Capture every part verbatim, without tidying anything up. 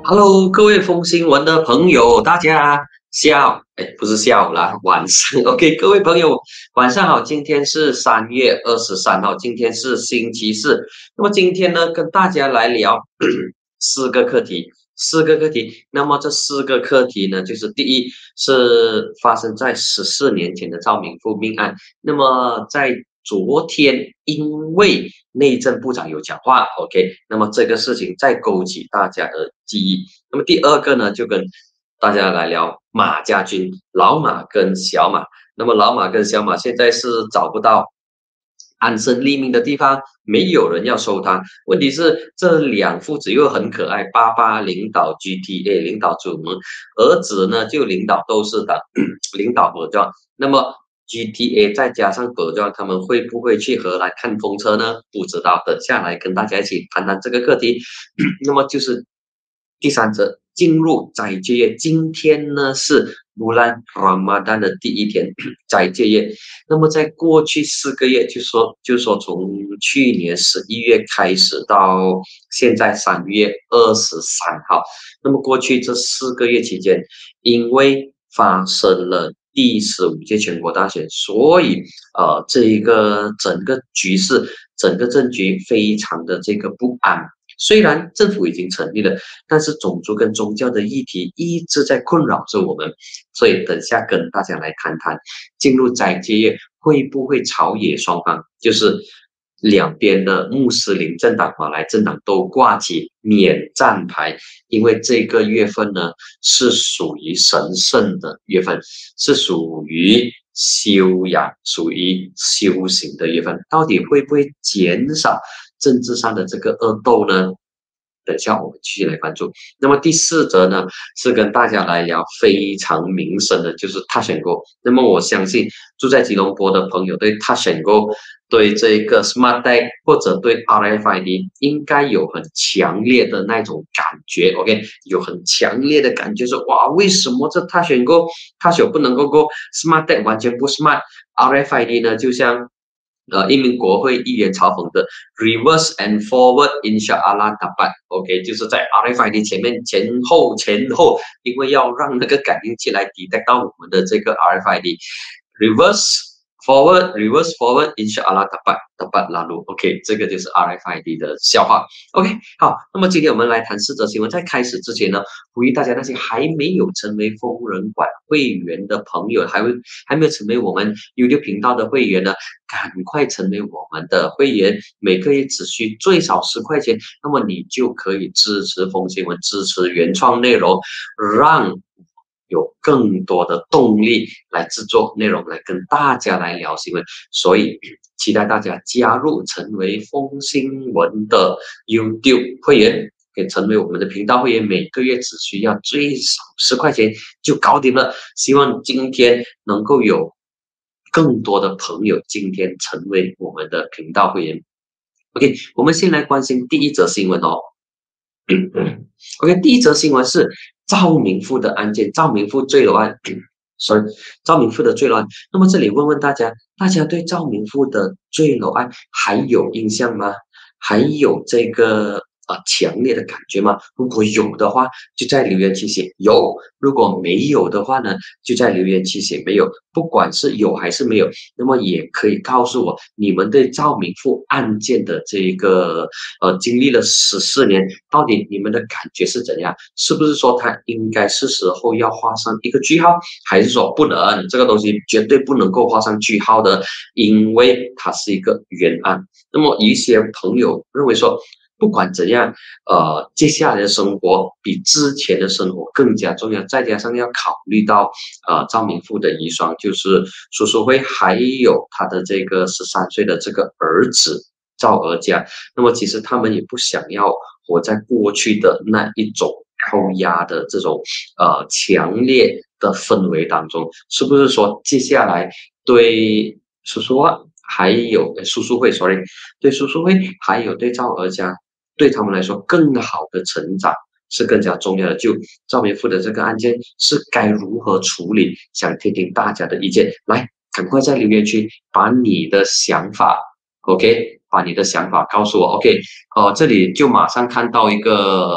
Hello，各位风新闻的朋友，大家下，哎，不是下午啦，晚上。OK，各位朋友，晚上好。今天是三月二十三号，今天是星期四。那么今天呢，跟大家来聊四个课题，四个课题。那么这四个课题呢，就是第一是发生在十四年前的赵敏富命案。那么在昨天，因为内政部长有讲话，OK，那么这个事情再勾起大家的记忆。那么第二个呢，就跟大家来聊马家军，老马跟小马。那么老马跟小马现在是找不到安身立命的地方，没有人要收他。问题是这两父子又很可爱，爸爸领导 G T A， 领导主门，儿子呢就领导斗士党，领导国庄。那么 G T A 再加上国庄，他们会不会去荷兰看风车呢？不知道，等下来跟大家一起谈谈这个课题。那么就是第三则，进入斋戒月，今天呢是Bulan Ramadan 的第一天，斋戒月。那么在过去四个月，就说就说从去年十一月开始到现在三月二十三号，那么过去这四个月期间，因为发生了第十五届全国大选，所以呃，这一个整个局势，整个政局非常的这个不安。虽然政府已经成立了，但是种族跟宗教的议题一直在困扰着我们，所以等下跟大家来谈谈，进入斋戒月会不会朝野双方，就是两边的穆斯林政党、马来政党都挂起免战牌，因为这个月份呢是属于神圣的月份，是属于修养、属于修行的月份，到底会不会减少政治上的这个恶斗呢？等下我们继续来关注。那么第四则呢，是跟大家来聊非常民生的，就是踏选购。那么我相信住在吉隆坡的朋友对踏选购、对这个 Smart Tag 或者对 R F I D 应该有很强烈的那种感觉 ，OK， 有很强烈的感觉说，哇，为什么这踏选购、踏选不能够过 Smart Tag 完全不 Smart，R F I D 呢？就像呃，一名国会议员嘲讽的 reverse and forward inshallah dapat，OK， 就是在 R F I D 前面前后前后，因为要让那个感应器来 detect 到我们的这个 R F I D，reverse forward reverse forward inshallah dapat dapat lalu，OK， 这个就是 R F I D 的笑话。OK， 好，那么今天我们来谈四则新闻。在开始之前呢，呼吁大家那些还没有成为疯人馆会员的朋友，还会还没有成为我们 YouTube 频道的会员呢，赶快成为我们的会员，每个月只需最少十块钱，那么你就可以支持风新闻，支持原创内容，让有更多的动力来制作内容，来跟大家来聊新闻。所以期待大家加入，成为风新闻的 YouTube 会员。可以成为我们的频道会员，每个月只需要最少十块钱就搞定了。希望今天能够有更多的朋友今天成为我们的频道会员。OK， 我们先来关心第一则新闻哦。OK， 第一则新闻是赵明富的案件，赵明富坠楼案。sorry， 赵明富的坠楼案。那么这里问问大家，大家对赵明富的坠楼案还有印象吗？还有这个啊、呃、强烈的感觉吗？如果有的话，就在留言区写有；如果没有的话呢，就在留言区写没有。不管是有还是没有，那么也可以告诉我你们对赵明富案件的这个呃经历了十四年，到底你们的感觉是怎样？是不是说他应该是时候要画上一个句号，还是说不能？这个东西绝对不能够画上句号的，因为它是一个冤案。那么一些朋友认为说，不管怎样，呃，接下来的生活比之前的生活更加重要，再加上要考虑到呃赵明富的遗孀，就是苏苏辉，还有他的这个十三岁的这个儿子赵尔佳，那么其实他们也不想要活在过去的那一种高压的这种呃强烈的氛围当中，是不是说接下来对苏苏啊？还有苏苏会 ，sorry， 对苏苏会，还有对赵尔佳，对他们来说，更好的成长是更加重要的。就赵明富的这个案件是该如何处理？想听听大家的意见，来，赶快在留言区把你的想法 ，OK， 把你的想法告诉我 ，OK， 哦、呃，这里就马上看到一个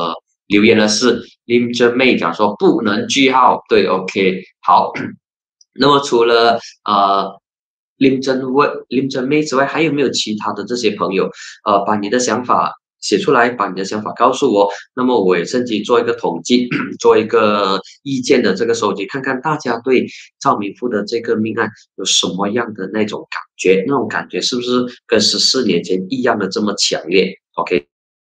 留言的是林真妹讲说不能句号，对 ，OK， 好。那么除了呃林真问林真妹之外，还有没有其他的这些朋友？呃，把你的想法写出来，把你的想法告诉我。那么我也趁机做一个统计，做一个意见的这个收集，看看大家对赵明富的这个命案有什么样的那种感觉，那种感觉是不是跟十四年前一样的这么强烈 ？OK，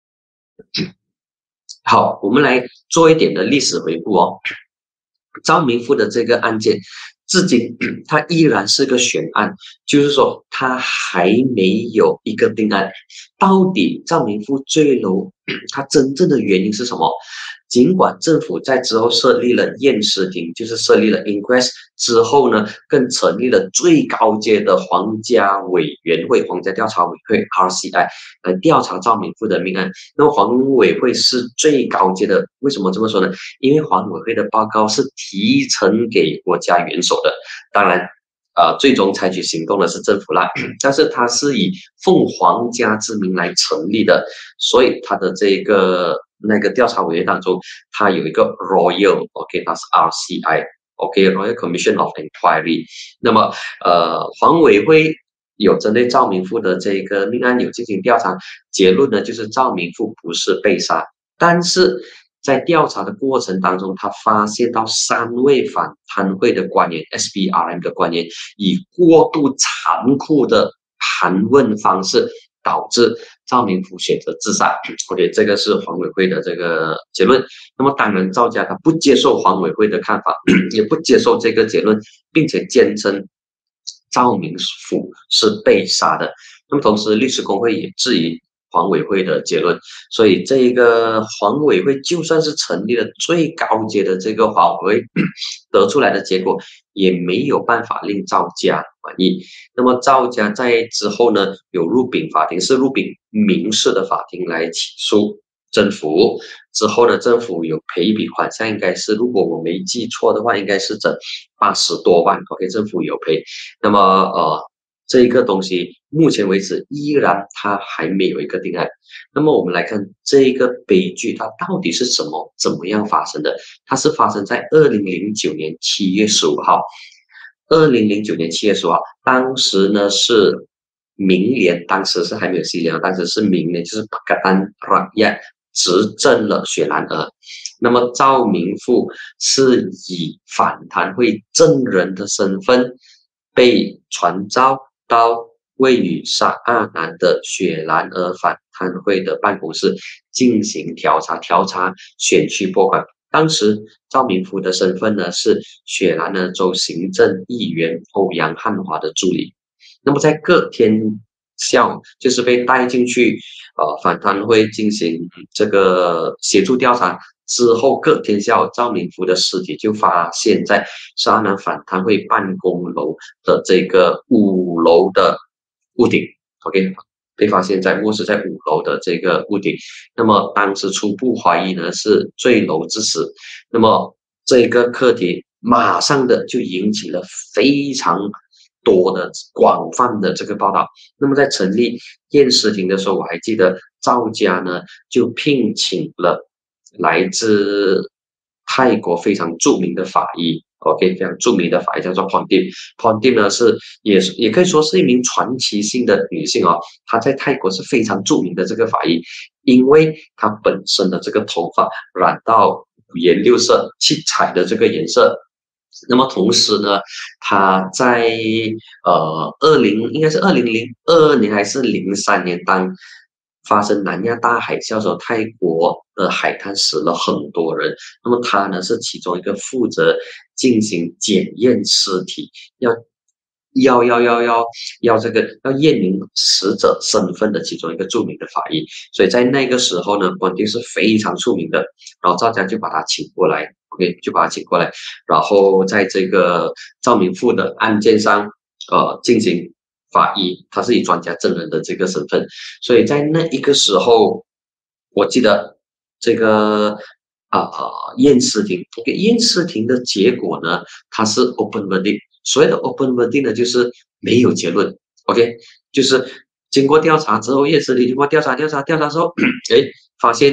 好，我们来做一点的历史回顾哦。赵明富的这个案件，至今它依然是个悬案，就是说它还没有一个定案。到底赵明富坠楼，它真正的原因是什么？尽管政府在之后设立了验尸庭，就是设立了 inquest 之后呢，更成立了最高阶的皇家委员会、皇家调查委员会 R C I 来调查赵明富的命案。那么黄委会是最高阶的，为什么这么说呢？因为黄委会的报告是提呈给国家元首的，当然。呃，最终采取行动的是政府啦，但是它是以奉皇家之名来成立的，所以它的这个那个调查委员当中，它有一个 Royal，OK， 它是 R C I，OK，Royal Commission of Inquiry。那么，呃，黄委会有针对赵明富的这个命案有进行调查，结论呢就是赵明富不是被杀，但是。在调查的过程当中，他发现到三位反贪会的官员 S B R M 的官员以过度残酷的盘问方式，导致赵明富选择自杀。OK， 这个是黄委会的这个结论。那么当然，赵家他不接受黄委会的看法，也不接受这个结论，并且坚称赵明富是被杀的。那么同时，律师公会也质疑。黄委会的结论，所以这个黄委会就算是成立了最高阶的这个黄委会，得出来的结果也没有办法令赵家满意。那么赵家在之后呢，有入禀法庭，是入禀民事的法庭来起诉政府。之后呢，政府有赔一笔款项，应该是如果我没记错的话，应该是整八十多万。OK， 政府有赔。那么呃。这个东西目前为止依然它还没有一个定案。那么我们来看这个悲剧它到底是什么怎么样发生的？它是发生在二零零九年七月十五号。二零零九年七月十五号，当时呢是民联，当时是还没有西联，当时是民联，就是帕卡丹拉亚执政了雪兰莪。那么赵明富是以反贪会证人的身份被传召到位于沙阿南的雪兰莪反贪会的办公室进行调查，调查选区拨款。当时赵明富的身份呢是雪兰莪州行政议员欧阳汉华的助理。那么在隔天下午，就是被带进去呃反贪会进行这个协助调查。之后，隔天下午，赵明富的尸体就发现在沙南反贪会办公楼的这个五楼的屋顶 ，OK， 被发现在卧室在五楼的这个屋顶。那么当时初步怀疑呢是坠楼致死。那么这个课题马上的就引起了非常多的广泛的这个报道。那么在成立验尸庭的时候，我还记得赵家呢就聘请了。来自泰国非常著名的法医 ，OK， 非常著名的法医叫做 Pontin。Pontin 呢是也是也可以说是一名传奇性的女性哦，她在泰国是非常著名的这个法医，因为她本身的这个头发染到五颜六色、七彩的这个颜色。那么同时呢，她在呃二零应该是二零零二年还是零三年当。发生南亚大海啸的时候，泰国的海滩死了很多人。那么他呢是其中一个负责进行检验尸体，要要要要要要这个要验明死者身份的其中一个著名的法医。所以在那个时候呢，关定是非常出名的。然后赵家就把他请过来 ，OK， 就把他请过来，然后在这个赵明富的案件上，呃，进行。法医，他是以专家证人的这个身份，所以在那一个时候，我记得这个啊啊验尸庭，这个验尸庭的结果呢，它是 open verdict。所谓的 open verdict 呢，就是没有结论 ，OK， 就是经过调查之后，验尸庭经过调查调查调查之后，哎，发现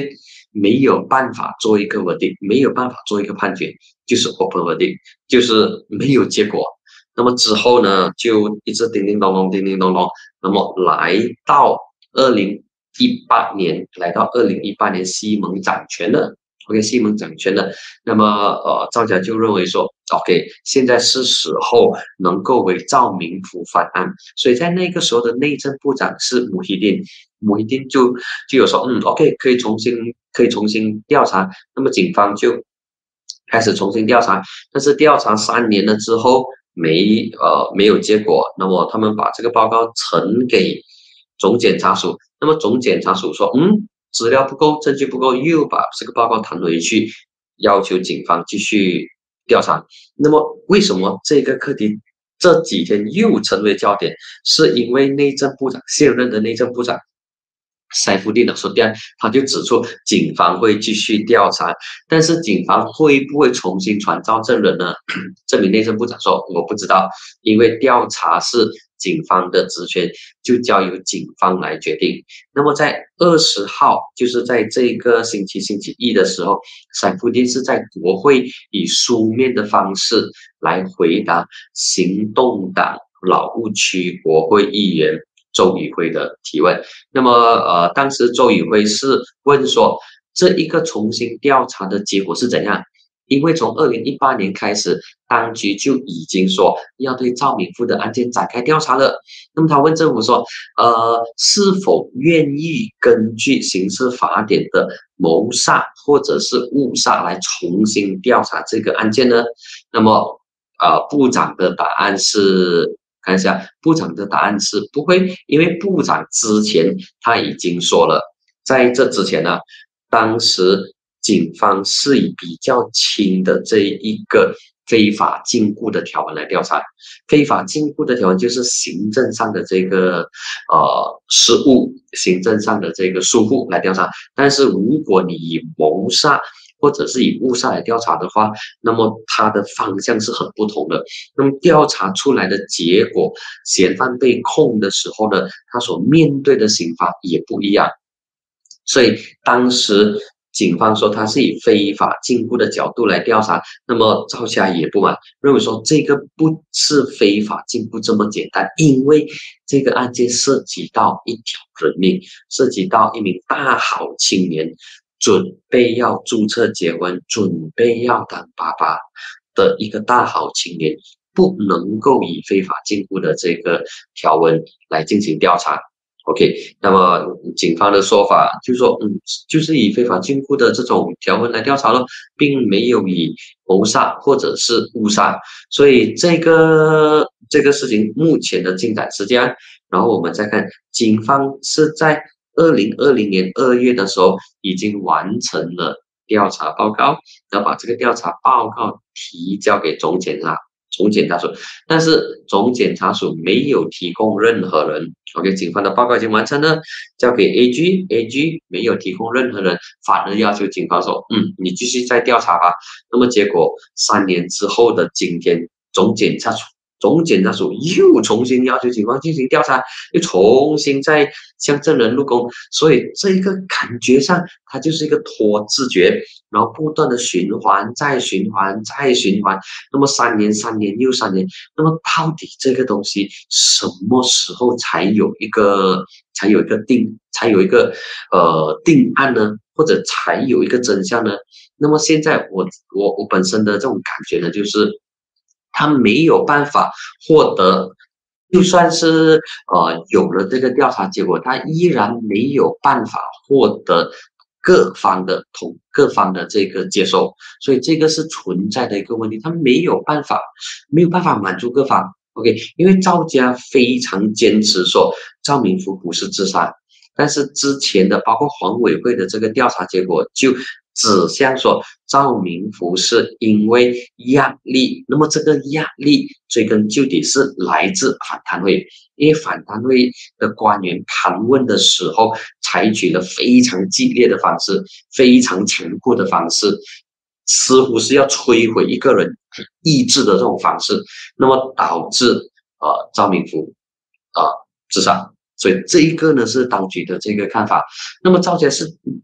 没有办法做一个 verdict，没有办法做一个判决，就是 open verdict，就是没有结果。那么之后呢，就一直叮叮咚咚，叮叮咚咚。那么来到二零一八年，来到二零一八年，西蒙掌权了。OK， 西蒙掌权了。那么呃，赵家就认为说 ，OK， 现在是时候能够为赵明福翻案。所以在那个时候的内政部长是穆希丁，穆希丁就就有说，嗯 ，OK， 可以重新可以重新调查。那么警方就开始重新调查，但是调查三年了之后。没呃没有结果，那么他们把这个报告呈给总检察署，那么总检察署说，嗯，资料不够，证据不够，又把这个报告弹回去，要求警方继续调查。那么为什么这个课题这几天又成为焦点？是因为内政部长现任的内政部长塞夫丁的说调，他就指出警方会继续调查，但是警方会不会重新传召证人呢？这名内政部长说我不知道，因为调查是警方的职权，就交由警方来决定。那么在二十号，就是在这个星期星期一的时候，塞夫丁是在国会以书面的方式来回答行动党老屋区国会议员周宇辉的提问。那么呃，当时周宇辉是问说，这一个重新调查的结果是怎样？因为从二零一八年开始，当局就已经说要对赵敏富的案件展开调查了。那么他问政府说，呃，是否愿意根据刑事法典的谋杀或者是误杀来重新调查这个案件呢？那么，呃，部长的答案是，看一下，部长的答案是不会，因为部长之前他已经说了，在这之前呢，当时警方是以比较轻的这一个非法禁锢的条文来调查。非法禁锢的条文就是行政上的这个呃失误，行政上的这个疏忽来调查。但是如果你以谋杀或者是以误杀来调查的话，那么它的方向是很不同的。那么调查出来的结果，嫌犯被控的时候呢，他所面对的刑罚也不一样。所以当时警方说他是以非法禁锢的角度来调查，那么赵家也不满，认为说这个不是非法禁锢这么简单，因为这个案件涉及到一条人命，涉及到一名大好青年准备要注册结婚，准备要当爸爸的一个大好青年，不能够以非法禁锢的这个条文来进行调查。OK， 那么警方的说法就是说，嗯，就是以非法禁锢的这种条文来调查了，并没有以谋杀或者是误杀，所以这个这个事情目前的进展是这样。然后我们再看，警方是在二零二零年二月的时候已经完成了调查报告，要把这个调查报告提交给总检察。总检察署，但是总检察署没有提供任何人。OK， 警方的报告已经完成了，交给 A G，A G 没有提供任何人，反而要求警方说，嗯，你继续再调查吧。那么结果三年之后的今天，总检察署总检察署又重新要求警方进行调查，又重新再向证人录供，所以这一个感觉上，它就是一个拖字诀，然后不断的循环，再循环，再循环。那么三年，三年又三年，那么到底这个东西什么时候才有一个才有一个定，才有一个呃定案呢？或者才有一个真相呢？那么现在我我我本身的这种感觉呢，就是他没有办法获得，就算是呃有了这个调查结果，他依然没有办法获得各方的同各方的这个接受，所以这个是存在的一个问题，他没有办法没有办法满足各方。OK， 因为赵家非常坚持说赵明福不是自杀，但是之前的包括黄委会的这个调查结果就指向说赵明福是因为压力，那么这个压力追根究底是来自反贪会，因为反贪会的官员盘问的时候采取了非常激烈的方式，非常强迫的方式，似乎是要摧毁一个人意志的这种方式，那么导致呃赵明福呃自杀。所以这一个呢是当局的这个看法。那么赵家是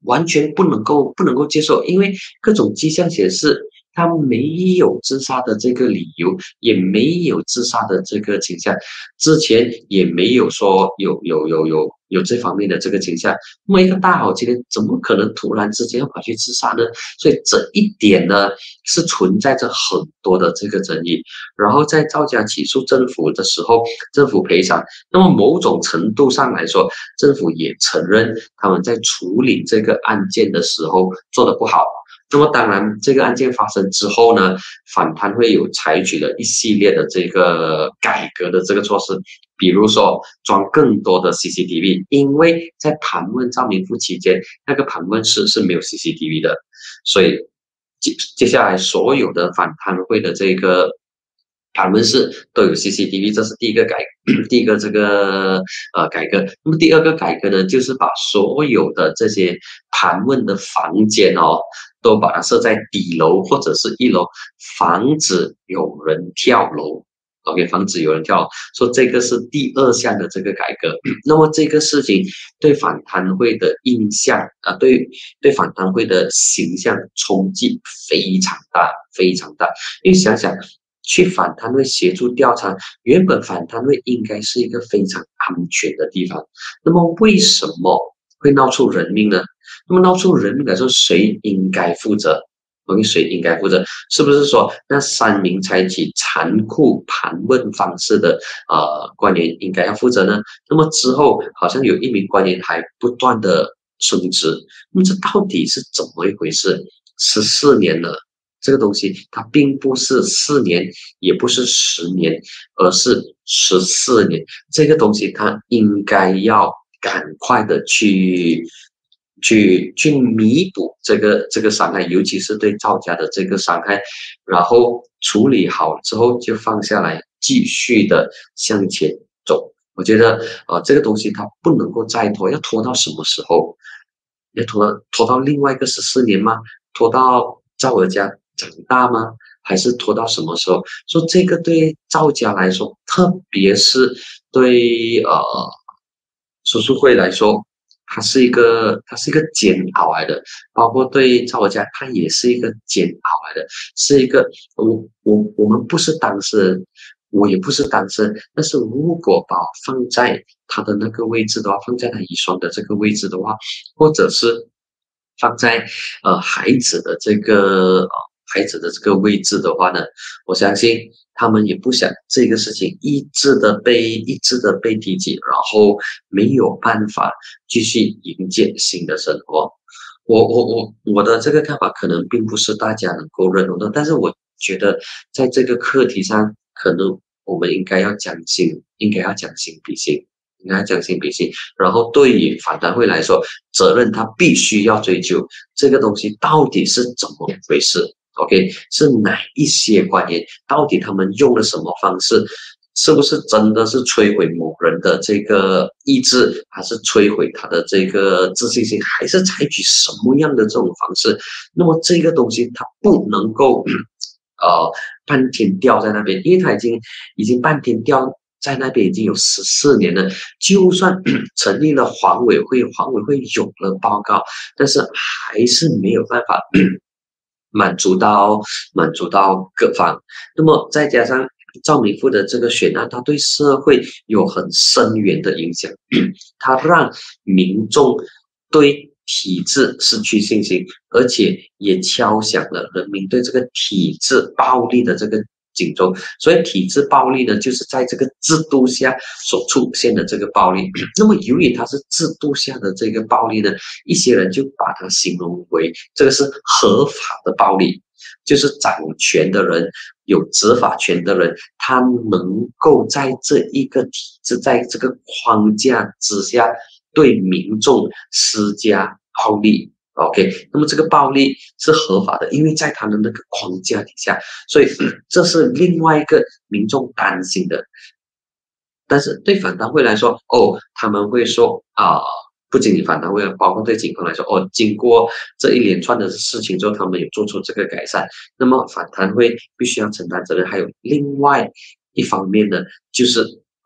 完全不能够不能够接受，因为各种迹象显示他没有自杀的这个理由，也没有自杀的这个倾向，之前也没有说有有有有有这方面的这个倾向。那么一个大好青年怎么可能突然之间要跑去自杀呢？所以这一点呢是存在着很多的这个争议。然后在赵家起诉政府的时候，政府赔偿，那么某种程度上来说，政府也承认他们在处理这个案件的时候做得不好。那么当然，这个案件发生之后呢，反贪会有采取了一系列的这个改革的这个措施，比如说装更多的 C C T V， 因为在盘问赵明富期间，那个盘问室是没有 C C T V 的，所以接接下来所有的反贪会的这个盘问室都有 C C T V， 这是第一个改，第一个这个呃改革。那么第二个改革呢，就是把所有的这些盘问的房间哦，都把它设在底楼或者是一楼，防止有人跳楼。OK， 防止有人跳楼，说这个是第二项的这个改革。那么这个事情对反贪会的印象啊、呃，对对反贪会的形象冲击非常大，非常大。因为想想。去反贪会协助调查，原本反贪会应该是一个非常安全的地方，那么为什么会闹出人命呢？那么闹出人命来说，谁应该负责？OK，谁应该负责？是不是说那三名采取残酷盘问方式的呃官员应该要负责呢？那么之后好像有一名官员还不断的升职，那么这到底是怎么一回事？十四年了。这个东西它并不是四年，也不是十年，而是十四年。这个东西它应该要赶快的去去去弥补这个这个伤害，尤其是对赵家的这个伤害，然后处理好之后就放下来，继续的向前走。我觉得呃这个东西它不能够再拖，要拖到什么时候？要拖到拖到另外一个十四年吗？拖到赵尔家长大吗？还是拖到什么时候？说这个对赵家来说，特别是对呃叔叔会来说，它是一个它是一个煎熬来的，包括对赵尔家，它也是一个煎熬来的，是一个我我我们不是当事人，我也不是单身，但是如果把放在他的那个位置的话，放在他遗孀的这个位置的话，或者是放在呃孩子的这个呃孩子的这个位置的话呢，我相信他们也不想这个事情一直的被一直的被提及，然后没有办法继续迎接新的生活。我我我我的这个看法可能并不是大家能够认同的，但是我觉得在这个课题上，可能我们应该要将心，应该要将心比心。应该将心比心，然后对于反贪会来说，责任他必须要追究这个东西到底是怎么回事 ？OK， 是哪一些官员，到底他们用了什么方式？是不是真的是摧毁某人的这个意志，还是摧毁他的这个自信心，还是采取什么样的这种方式？那么这个东西它不能够呃半天吊在那边，因为它已经已经半天吊。在那边已经有十四年了，就算成立了黄委会，黄委会有了报告，但是还是没有办法满足到满足到各方。那么再加上赵明富的这个选案，它对社会有很深远的影响，它让民众对体制失去信心，而且也敲响了人民对这个体制暴力的这个警钟。所以体制暴力呢，就是在这个制度下所出现的这个暴力。那么由于它是制度下的这个暴力呢，一些人就把它形容为这个是合法的暴力，就是掌权的人有执法权的人，他能够在这一个体制，在这个框架之下对民众施加暴力。OK， 那么这个暴力是合法的，因为在他的那个框架底下，所以这是另外一个民众担心的。但是对反贪会来说，哦，他们会说啊、呃，不仅仅反贪会，包括对警方来说，哦，经过这一连串的事情之后，他们有做出这个改善，那么反贪会必须要承担责任。还有另外一方面呢，就是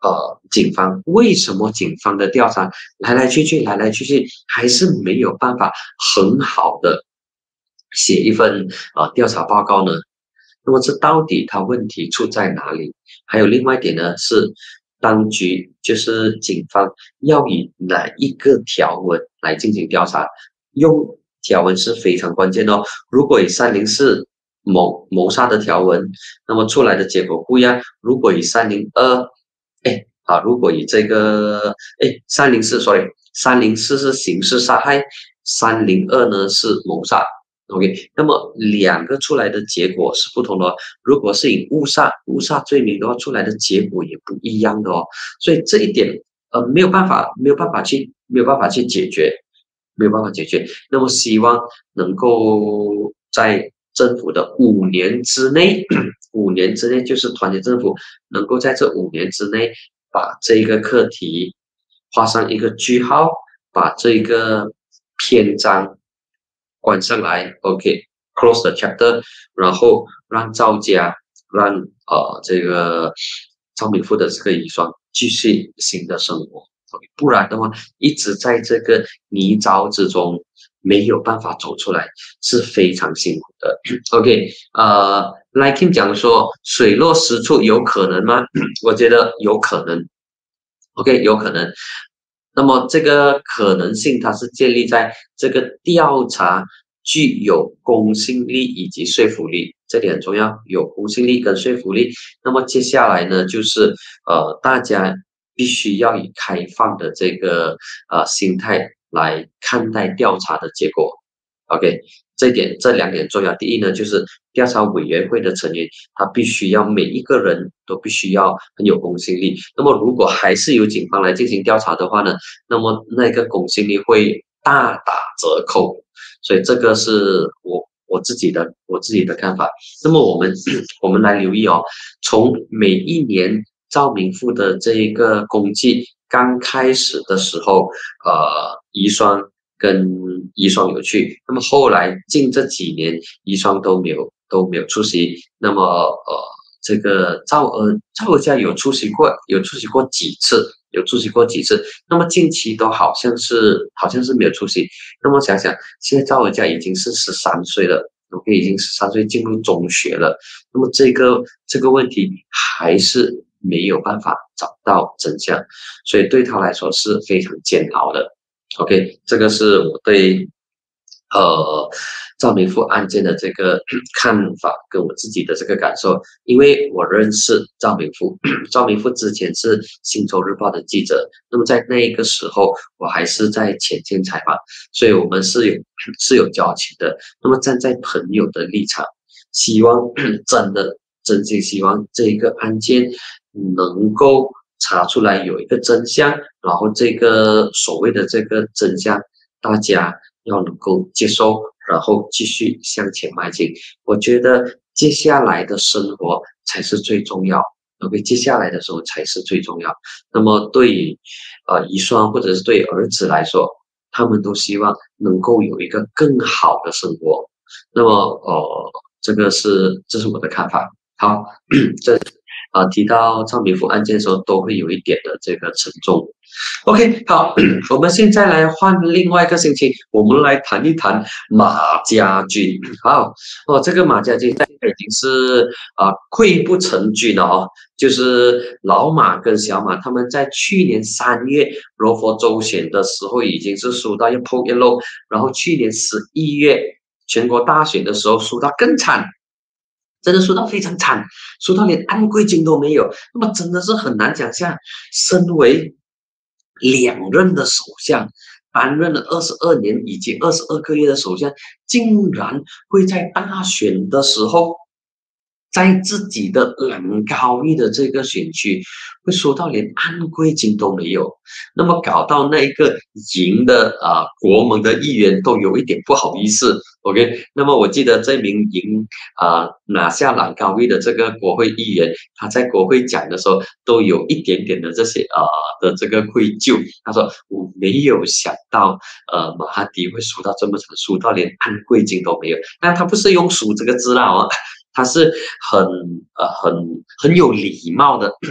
呃，警方为什么警方的调查来来去去，来来去去，还是没有办法很好的写一份呃调查报告呢？那么这到底它问题出在哪里？还有另外一点呢，是当局就是警方要以哪一个条文来进行调查？用条文是非常关键的哦。如果以三零四谋谋杀的条文，那么出来的结果不一样。如果以三零二，哎，啊，如果以这个，哎，三零四，sorry，三零四是刑事杀害，三零二呢是谋杀。OK，那么两个出来的结果是不同的哦。如果是以误杀误杀罪名的话，出来的结果也不一样的哦。所以这一点，呃，没有办法，没有办法去，没有办法去解决，没有办法解决。那么希望能够在政府的五年之内，五年之内就是团结政府能够在这五年之内把这一个课题画上一个句号，把这个篇章关上来，OK，close the chapter，然后让赵家，让呃这个赵敏富的这个遗孀继续新的生活。不然的话，一直在这个泥沼之中，没有办法走出来，是非常辛苦的。OK，呃 l i k e Kim 讲说水落石出有可能吗？我觉得有可能。OK，有可能。那么这个可能性，它是建立在这个调查具有公信力以及说服力，这点很重要，有公信力跟说服力。那么接下来呢，就是呃，大家必须要以开放的这个呃心态来看待调查的结果。OK，这点这两点重要。第一呢，就是调查委员会的成员，他必须要每一个人都必须要很有公信力。那么如果还是由警方来进行调查的话呢，那么那个公信力会大打折扣。所以这个是我我自己的我自己的看法。那么我们我们来留意哦，从每一年赵明富的这一个公祭刚开始的时候，呃，遗孀跟遗孀有去，那么后来近这几年遗孀都没有都没有出席，那么呃，这个赵娥赵娥家有出席过，有出席过几次，有出席过几次，那么近期都好像是好像是没有出席。那么想想，现在赵娥家已经是十三岁了，OK，已经十三岁进入中学了，那么这个这个问题还是没有办法找到真相，所以对他来说是非常煎熬的。OK，这个是我对呃赵明富案件的这个看法跟我自己的这个感受，因为我认识赵明富，赵明富之前是新洲日报的记者，那么在那个时候我还是在前线采访，所以我们是有是有交情的。那么站在朋友的立场，希望真的真心希望这个案件能够查出来有一个真相，然后这个所谓的这个真相，大家要能够接受，然后继续向前迈进。我觉得接下来的生活才是最重要 ，OK， 接下来的时候才是最重要。那么对于呃遗孀或者是对儿子来说，他们都希望能够有一个更好的生活。那么呃，这个是这是我的看法。好，这。啊，提到赵明富案件的时候，都会有一点的这个沉重。OK， 好，我们现在来换另外一个星期，我们来谈一谈马家军。好，哦，这个马家军现在已经是啊溃不成军了哦，就是老马跟小马他们在去年三月柔佛州选的时候已经是输到要破一漏，然后去年十一月全国大选的时候输到更惨。真的输到非常惨，输到连安贵金都没有，那么真的是很难想象，身为两任的首相，担任了二十二年以及二十二个月的首相，竟然会在大选的时候，在自己的兰高邑的这个选区，会输到连安贵金都没有，那么搞到那个赢的啊、呃、国盟的议员都有一点不好意思。OK， 那么我记得这名赢啊、呃、拿下兰高邑的这个国会议员，他在国会讲的时候都有一点点的这些啊、呃、的这个愧疚。他说我没有想到呃马哈迪会输到这么惨，输到连安贵金都没有。但他不是用输这个字啦哦，他是很呃很很有礼貌的。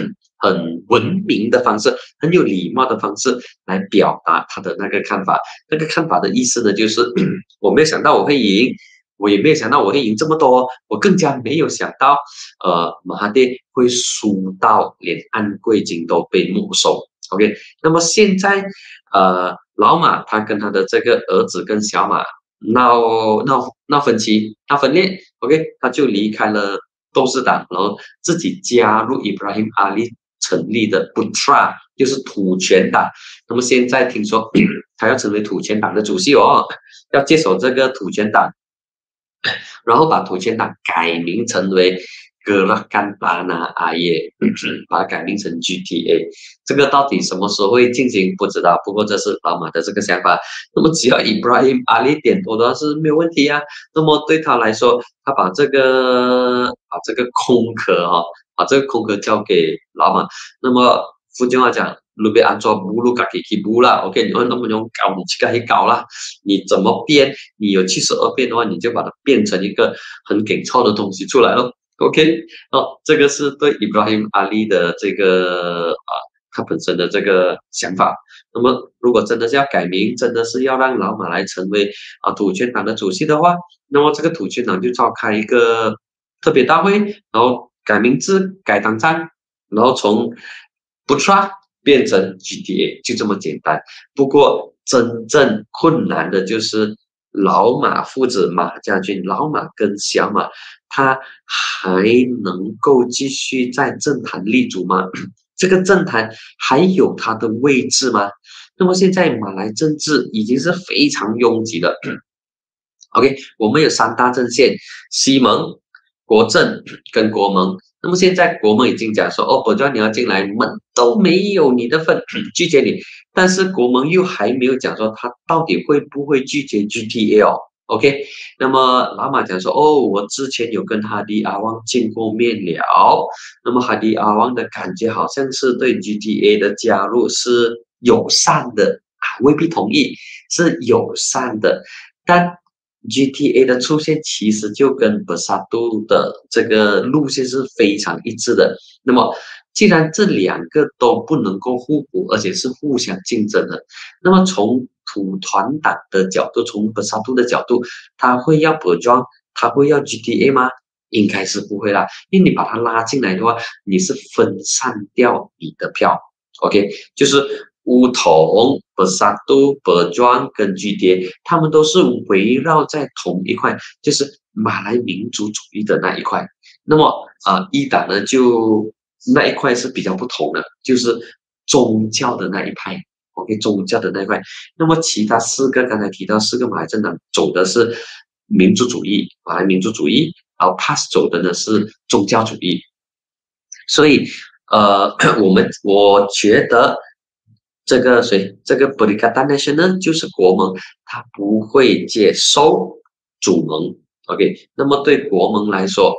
很文明的方式，很有礼貌的方式来表达他的那个看法。那个看法的意思呢，就是我没有想到我会赢，我也没有想到我会赢这么多，我更加没有想到，呃，马哈蒂会输到连安贵金都被没收。OK， 那么现在，呃，老马他跟他的这个儿子跟小马闹闹闹分歧，闹分裂。OK， 他就离开了斗士党，然后自己加入 Ibrahim Ali 成立的 Putra， 就是土权党。那么现在听说他要成为土权党的主席哦，要接手这个土权党，然后把土权党改名成为格拉干巴纳阿耶，把它改名成 G T A。这个到底什么时候会进行不知道，不过这是老马的这个想法。那么只要 Ibrahim Ali 点头的话是没有问题啊。那么对他来说，他把这个把这个空壳哈、哦，把这个空壳交给老马。那么福建话讲，路边安装不路嘎给去不啦 ，OK， 你会那么用搞，你去该搞啦。你怎么变？你有七十二变的话，你就把它变成一个很给操的东西出来了。OK， 哦，这个是对 Ibrahim Ali 的这个啊，他本身的这个想法。那么，如果真的是要改名，真的是要让老马来成为啊土权党的主席的话，那么这个土权党就召开一个特别大会，然后改名字、改党章，然后从 Putra 变成 G T A， 就这么简单。不过，真正困难的就是老马父子马家军，老马跟小马，他还能够继续在政坛立足吗？这个政坛还有它的位置吗？那么现在马来政治已经是非常拥挤的。OK， 我们有三大阵线：西盟、国政跟国盟。那么现在国盟已经讲说，哦，我知道你要进来，我们都没有你的份，拒绝你。但是国盟又还没有讲说他到底会不会拒绝 G T A 哦。OK， 那么老马讲说，哦，我之前有跟哈迪阿旺见过面了。那么哈迪阿旺的感觉好像是对 G T A 的加入是友善的啊，未必同意，是友善的。但 G T A 的出现其实就跟 Bersatu 的这个路线是非常一致的。那么既然这两个都不能够互补，而且是互相竞争的，那么从土团党的角度，从 Bersatu 的角度，他会要 Berjuang， 他会要 G T A 吗？应该是不会啦，因为你把它拉进来的话，你是分散掉你的票。OK， 就是乌统、Bersatu、Berjuang 跟 G T A， 他们都是围绕在同一块，就是马来民族主义的那一块。那么啊、呃，一党呢就那一块是比较不同的，就是宗教的那一派。OK， 宗教的那一块。那么其他四个刚才提到四个马来政党走的是民族主义，马来民族主义，然后 P A S 走的呢是宗教主义。所以呃，我们我觉得这个谁，这个 Perikatan Nasional 就是国盟，他不会接收主盟。OK， 那么对国盟来说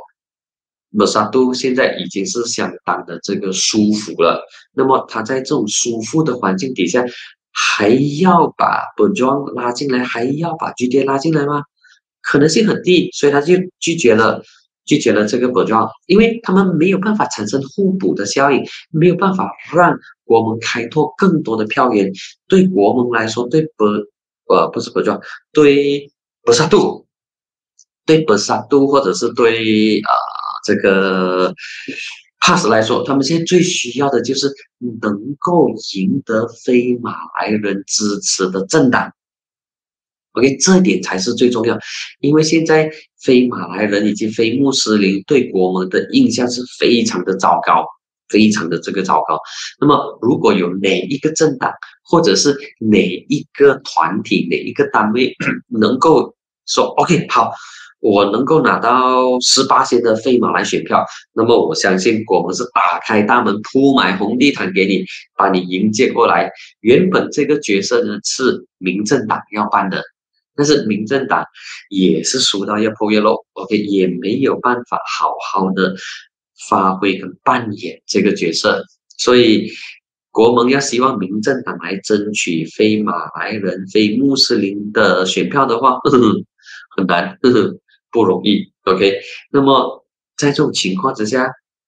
，Bersatu 现在已经是相当的这个舒服了。那么他在这种舒服的环境底下，还要把 Berjuang 拉进来，还要把 G T A 拉进来吗？可能性很低，所以他就拒绝了，拒绝了这个 Berjuang， 因为他们没有办法产生互补的效应，没有办法让国盟开拓更多的票源。对国盟来说，对 Ber 呃不是 Berjuang， 对 Bersatu， 对 Bersatu 或者是对啊。呃这个 P A S 来说，他们现在最需要的就是能够赢得非马来人支持的政党。OK， 这一点才是最重要，因为现在非马来人以及非穆斯林对国盟的印象是非常的糟糕，非常的这个糟糕。那么，如果有哪一个政党或者是哪一个团体、哪一个单位能够说 OK 好，我能够拿到十八线的非马来选票，那么我相信国盟是打开大门铺满红地毯给你，把你迎接过来。原本这个角色呢是民政党要办的，但是民政党也是输到要破月喽 ，OK， 也没有办法好好的发挥跟扮演这个角色，所以国盟要希望民政党来争取非马来人、非穆斯林的选票的话，呵呵很难，呵呵不容易 ，OK。那么在这种情况之下，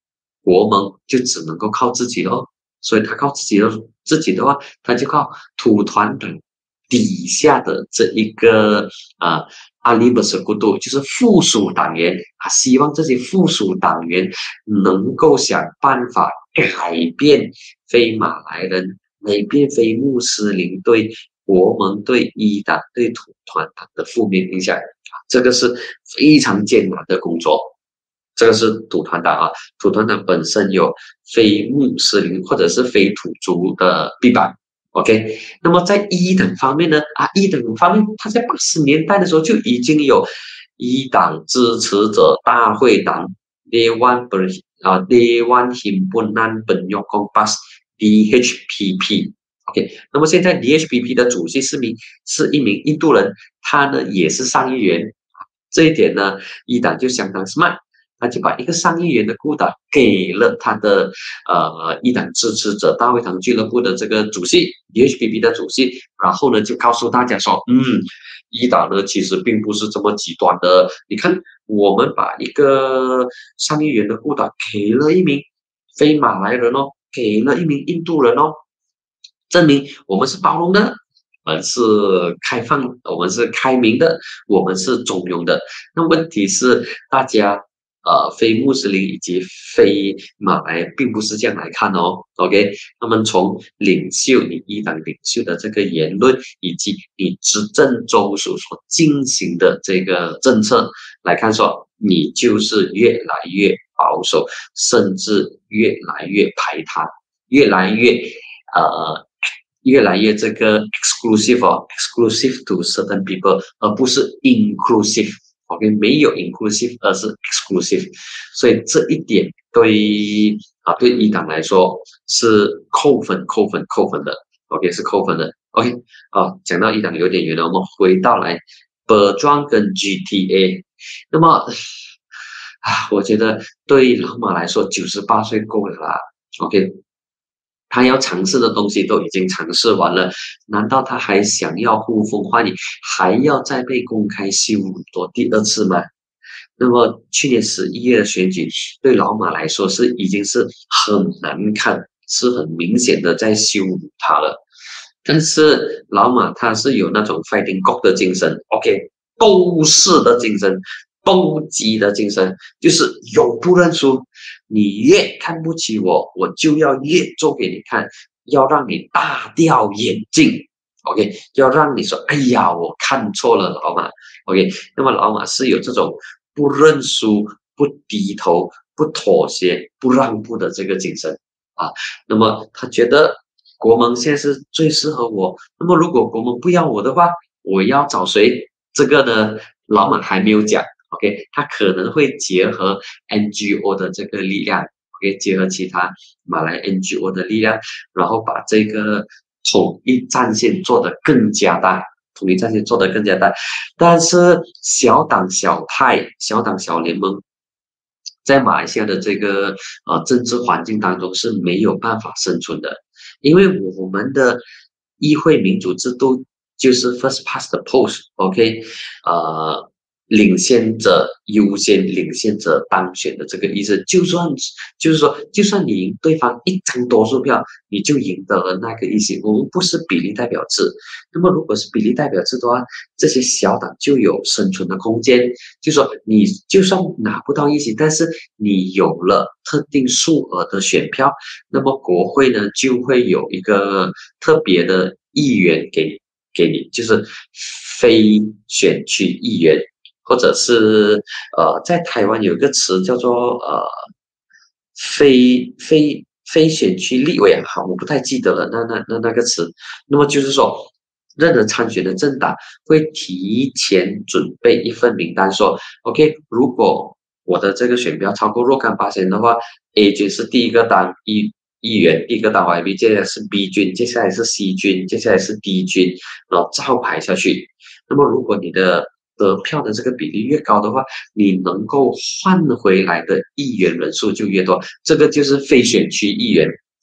国盟就只能够靠自己咯，所以他靠自己的自己的话，他就靠土团党底下的这一个啊阿里伯斯孤独，就是附属党员，他希望这些附属党员能够想办法改变非马来人，改变非穆斯林对国盟、对伊党、对土团党的负面影响，这个是非常艰难的工作。这个是土团党啊，土团党本身有非穆斯林或者是非土族的臂膀。OK， 那么在一等方面呢，啊，一等方面，他在八十年代的时候就已经有一党支持者大会党 Dewan Ber 啊 Dewan Himpunan Penyokong Kompas D H P P。OK， 那么现在 D H P P 的主席是名是一名印度人，他呢也是上议员，这一点呢，一党就相当 smart。他就把一个上议员的雇党给了他的呃一党支持者大会堂俱乐部的这个主席 D H P P 的主席，然后呢就告诉大家说，嗯，一党呢其实并不是这么极端的。你看，我们把一个上议员的雇党给了一名非马来人哦，给了一名印度人哦，证明我们是包容的。我们是开放，我们是开明的，我们是中庸的。那问题是，大家呃，非穆斯林以及非马来并不是这样来看哦 ，OK？ 那么从领袖你一党领袖的这个言论，以及你执政州属所进行的这个政策来看说，你就是越来越保守，甚至越来越排他，越来越呃。越来越这个 exclusive 哦 ，exclusive to certain people， 而不是 inclusive。OK， 没有 inclusive， 而是 exclusive， 所以这一点对啊对一党来说是扣分、扣分、扣分的。OK， 是扣分的。OK， 啊，讲到一党有点远了，我们回到来 Berjuang 跟 G T A， 那么啊，我觉得对老马来说，九十八岁够了啦。OK。他要尝试的东西都已经尝试完了，难道他还想要呼风唤雨，还要再被公开羞辱多第二次吗？那么去年十一月的选举对老马来说是已经是很难看，是很明显的在羞辱他了。但是老马他是有那种 fighting cock 的精神 ，OK， 斗士的精神。斗鸡的精神就是永不认输，你越看不起我，我就要越做给你看，要让你大掉眼镜 ，OK， 要让你说，哎呀，我看错了，老马 ，OK， 那么老马是有这种不认输、不低头、不妥协、不让步的这个精神啊。那么他觉得国盟现在是最适合我，那么如果国盟不要我的话，我要找谁？这个呢，老马还没有讲。OK， 他可能会结合 N G O 的这个力量 ，OK， 结合其他马来 N G O 的力量，然后把这个统一战线做得更加大，统一战线做得更加大。但是小党小派、小党小联盟，在马来西亚的这个呃政治环境当中是没有办法生存的，因为我们的议会民主制度就是 first past the post，OK， 呃。领先者优先，领先者当选的这个意思，就算就是说，就算你赢对方一张多数票，你就赢得了那个意思。我们不是比例代表制，那么如果是比例代表制的话，这些小党就有生存的空间。就说你就算拿不到议席，但是你有了特定数额的选票，那么国会呢就会有一个特别的议员给给你，就是非选区议员。或者是呃，在台湾有一个词叫做呃，非非非选区立委啊，好，我不太记得了，那那那那个词。那么就是说，任何参选的政党会提前准备一份名单，说 ，OK， 如果我的这个选票超过若干八千的话 ，A 军是第一个当议议员，第一个当 Y B， 接下来是 B 军，接下来是 C 军，接下来是 D 军，然后照排下去。那么如果你的得票的这个比例越高的话，你能够换回来的议员人数就越多，这个就是非选区议员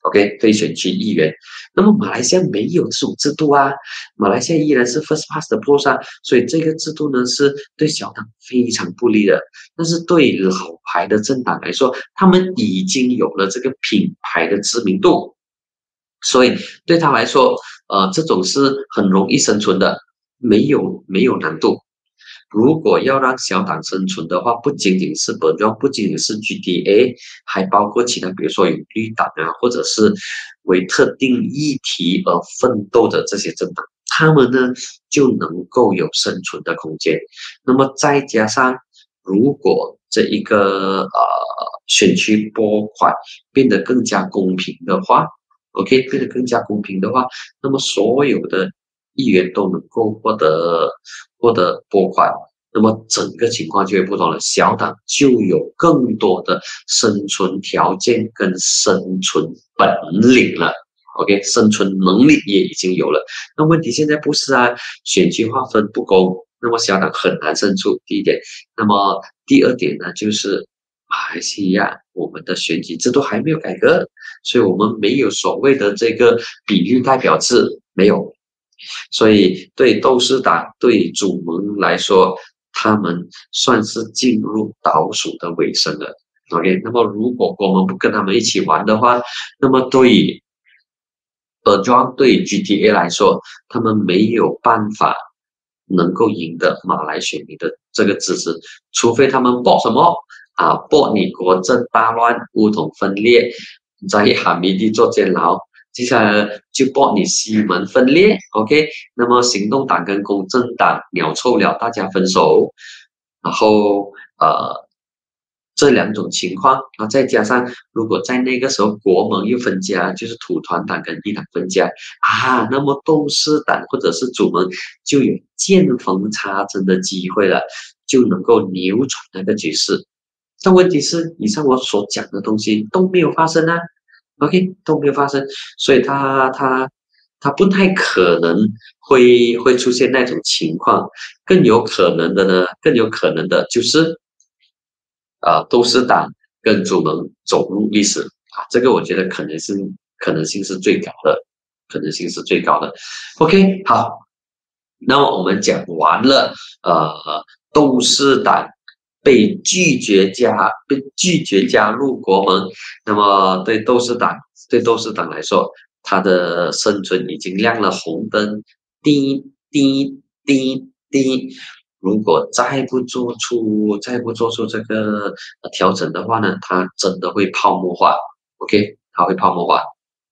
OK，非选区议员。那么马来西亚没有这种制度啊，马来西亚依然是 first past the post 啊，所以这个制度呢是对小党非常不利的。但是对老牌的政党来说，他们已经有了这个品牌的知名度，所以对他来说，呃，这种是很容易生存的，没有没有难度。如果要让小党生存的话，不仅仅是本庄，不仅仅是 G T A，还包括其他，比如说有绿党啊，或者是为特定议题而奋斗的这些政党，他们呢就能够有生存的空间。那么再加上，如果这一个呃选区拨款变得更加公平的话，OK，变得更加公平的话，那么所有的议员都能够获得获得拨款，那么整个情况就会不同了，小党就有更多的生存条件跟生存本领了。OK，生存能力也已经有了。那问题现在不是啊，选区划分不公，那么小党很难胜出。第一点，那么第二点呢，就是马来西亚我们的选举制度还没有改革，所以我们没有所谓的这个比例代表制，没有。所以对斗士党、对主盟来说，他们算是进入倒数的尾声了。OK，那么如果我们不跟他们一起玩的话，那么对呃庄对 G T A 来说，他们没有办法能够赢得马来选民的这个支持，除非他们搏什么啊，搏你国政大乱、乌统分裂，在哈密地做监牢。接下来就搏你西门分裂 ，OK，那么行动党跟公正党鸟臭了，大家分手，然后呃这两种情况，然后再加上如果在那个时候国盟又分家，就是土团党跟一党分家啊，那么斗士党或者是主盟就有见缝插针的机会了，就能够扭转那个局势。但问题是，以上我所讲的东西都没有发生啊。OK，都没有发生，所以他他他不太可能会会出现那种情况，更有可能的呢，更有可能的就是呃，都是党跟主盟走入历史啊，这个我觉得可能是可能性是最高的，可能性是最高的。OK，好，那么我们讲完了，呃，斗士党被拒绝加被拒绝加入国盟，那么对斗士党对斗士党来说，它的生存已经亮了红灯，滴滴滴滴。如果再不做出再不做出这个呃调整的话呢，它真的会泡沫化。OK，它会泡沫化。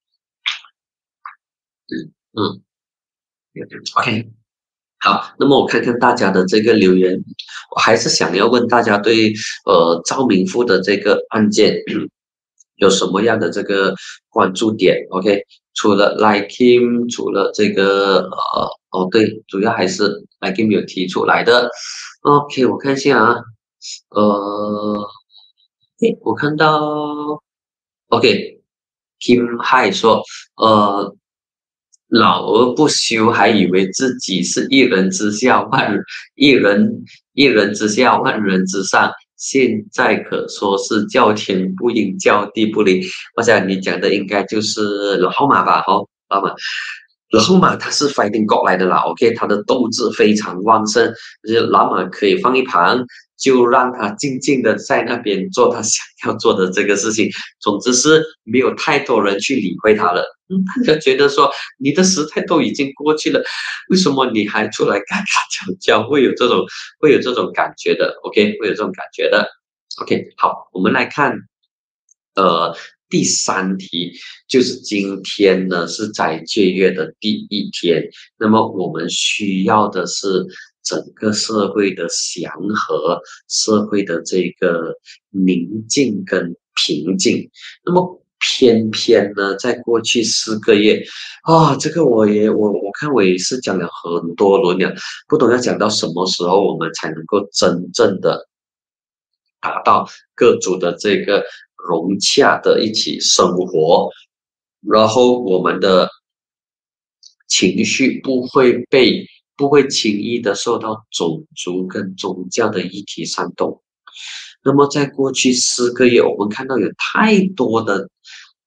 嗯嗯，OK。好，那么我看看大家的这个留言，我还是想要问大家对呃赵明富的这个案件有什么样的这个关注点？OK，除了 Like him，除了这个呃哦对，主要还是 Like him 有提出来的。OK，我看一下啊，呃，诶，我看到 OK，Kim Hai 说，呃。老而不休，还以为自己是一人之下万一人一人之下万人之上，现在可说是叫天不应，叫地不灵。我想你讲的应该就是老马吧？哦，老马，老马他是 fighting god 来的啦，OK，他的斗志非常旺盛，就是老马可以放一旁，就让他静静的在那边做他想要做的这个事情。总之是没有太多人去理会他了。嗯，他就觉得说你的时代都已经过去了，为什么你还出来嘎嘎叫叫？会有这种会有这种感觉的，OK，会有这种感觉的，OK。好，我们来看，呃，第三题就是今天呢是在借月的第一天，那么我们需要的是整个社会的祥和，社会的这个宁静跟平静。那么偏偏呢，在过去四个月啊，这个我也我我看我也是讲了很多轮了，不懂要讲到什么时候我们才能够真正的达到各族的这个融洽的一起生活，然后我们的情绪不会被不会轻易的受到种族跟宗教的议题煽动。那么在过去四个月，我们看到有太多的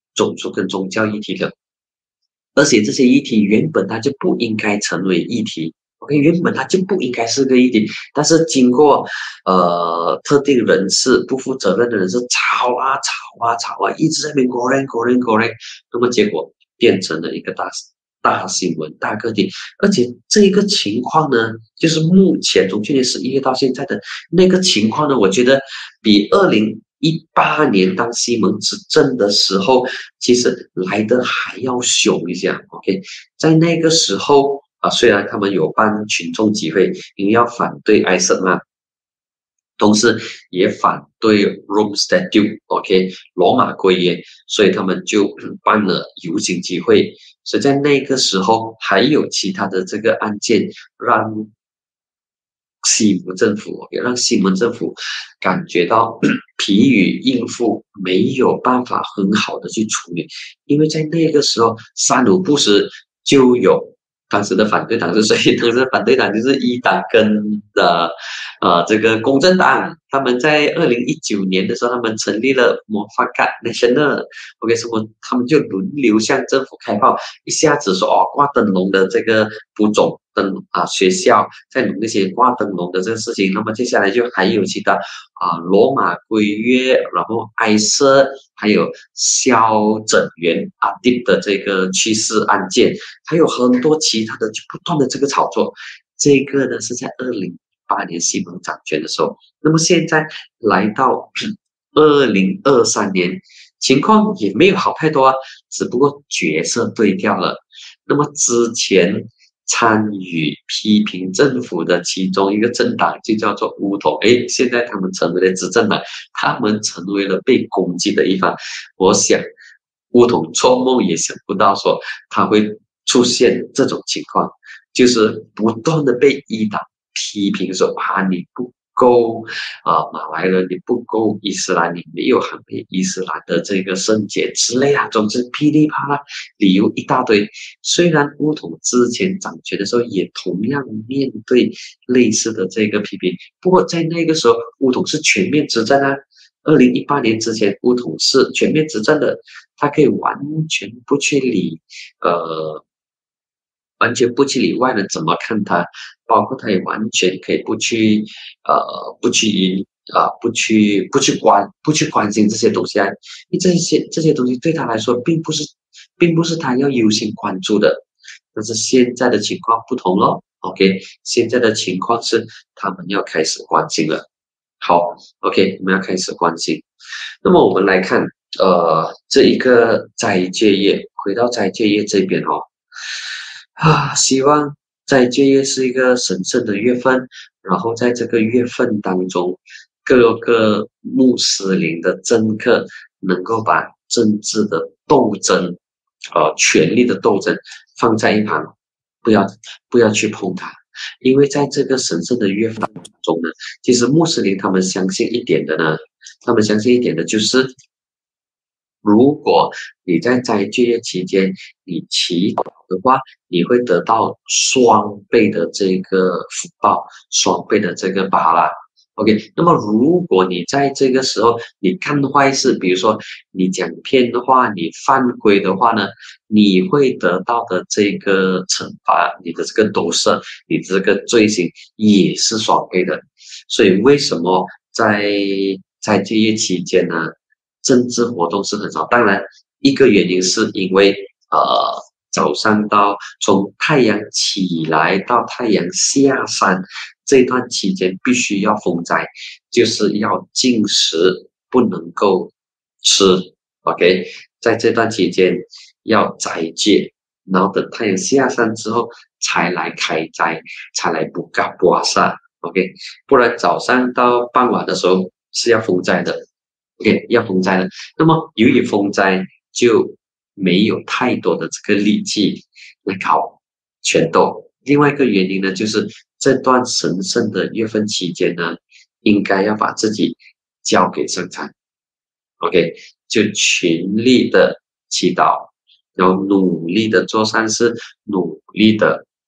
种族跟宗教议题的，而且这些议题原本它就不应该成为议题。OK，原本它就不应该是个议题，但是经过呃特定人士不负责任的人士吵啊吵啊吵啊，一直在那边 g o r a n g o r a n g o r a n 那么结果变成了一个大大新闻大课题。而且这一个情况呢，就是目前从去年十一月到现在的那个情况呢，我觉得比二零一八年当西蒙执政的时候，其实来的还要凶一下。OK，在那个时候。啊，虽然他们有办群众集会，因为要反对埃塞嘛，同时也反对 Rome Statute，OK， 罗马规约，所以他们就办了游行集会。所以在那个时候，还有其他的这个案件，让西蒙政府也让西蒙政府感觉到疲于应付，没有办法很好的去处理，因为在那个时候三五不时就有。当时的反对党是谁？当时的反对党就是一党跟的呃这个公正党，他们在二零一九年的时候，他们成立了摩法卡 National，OK， 什么他们就轮流向政府开炮，一下子说哦挂灯笼的这个补种灯啊学校在弄那些挂灯笼的这个事情，那么接下来就还有其他啊罗马规约，然后埃塞还有肖整元阿迪的这个去世案件。还有很多其他的就不断的这个炒作，这个呢是在二零一八年西蒙掌权的时候，那么现在来到二零二三年，情况也没有好太多啊，只不过角色对调了。那么之前参与批评政府的其中一个政党就叫做乌统，诶，现在他们成为了执政党，他们成为了被攻击的一方。我想乌统做梦也想不到说他会出现这种情况，就是不断的被一党批评说啊你不够啊、呃、马来人，你不够伊斯兰，你没有捍卫伊斯兰的这个圣洁之类啊，总之噼里啪啦理由一大堆。虽然乌统之前掌权的时候也同样面对类似的这个批评，不过在那个时候乌统是全面执政啊。二零一八年之前，乌统是全面执政的，他可以完全不去理，呃，完全不去理外人怎么看他，包括他也完全可以不去，呃，不去引啊、呃，不去不去关不去关心这些东西啊，因为这些这些东西对他来说并不是，并不是他要优先关注的。但是现在的情况不同了 ，OK， 现在的情况是他们要开始关心了。好 ，OK， 我们要开始关心。那么我们来看，呃，这一个斋戒月，回到斋戒月这边哦，啊，希望斋戒月是一个神圣的月份，然后在这个月份当中，各个穆斯林的政客能够把政治的斗争，呃，权力的斗争放在一旁，不要不要去碰它。因为在这个神圣的月份当中呢，其实穆斯林他们相信一点的呢，他们相信一点的就是，如果你在斋戒月期间你祈祷的话，你会得到双倍的这个福报，双倍的这个巴拉。OK，那么如果你在这个时候你干坏事，比如说你讲骗的话，你犯规的话呢，你会得到的这个惩罚，你的这个斗色，你这个罪行也是双倍的。所以为什么在在这一期间呢，政治活动是很少？当然，一个原因是因为呃早上到从太阳起来到太阳下山这段期间必须要封斋，就是要禁食，不能够吃。OK，在这段期间要斋戒，然后等太阳下山之后才来开斋，才来补嘎布阿萨。OK，不然早上到傍晚的时候是要封斋的。OK，要封斋的。那么由于封斋就没有太多的这个力气来搞拳斗。另外一个原因呢，就是这段神圣的月份期间呢，应该要把自己交给圣餐。OK，就全力的祈祷，然后努力的做善事，努力的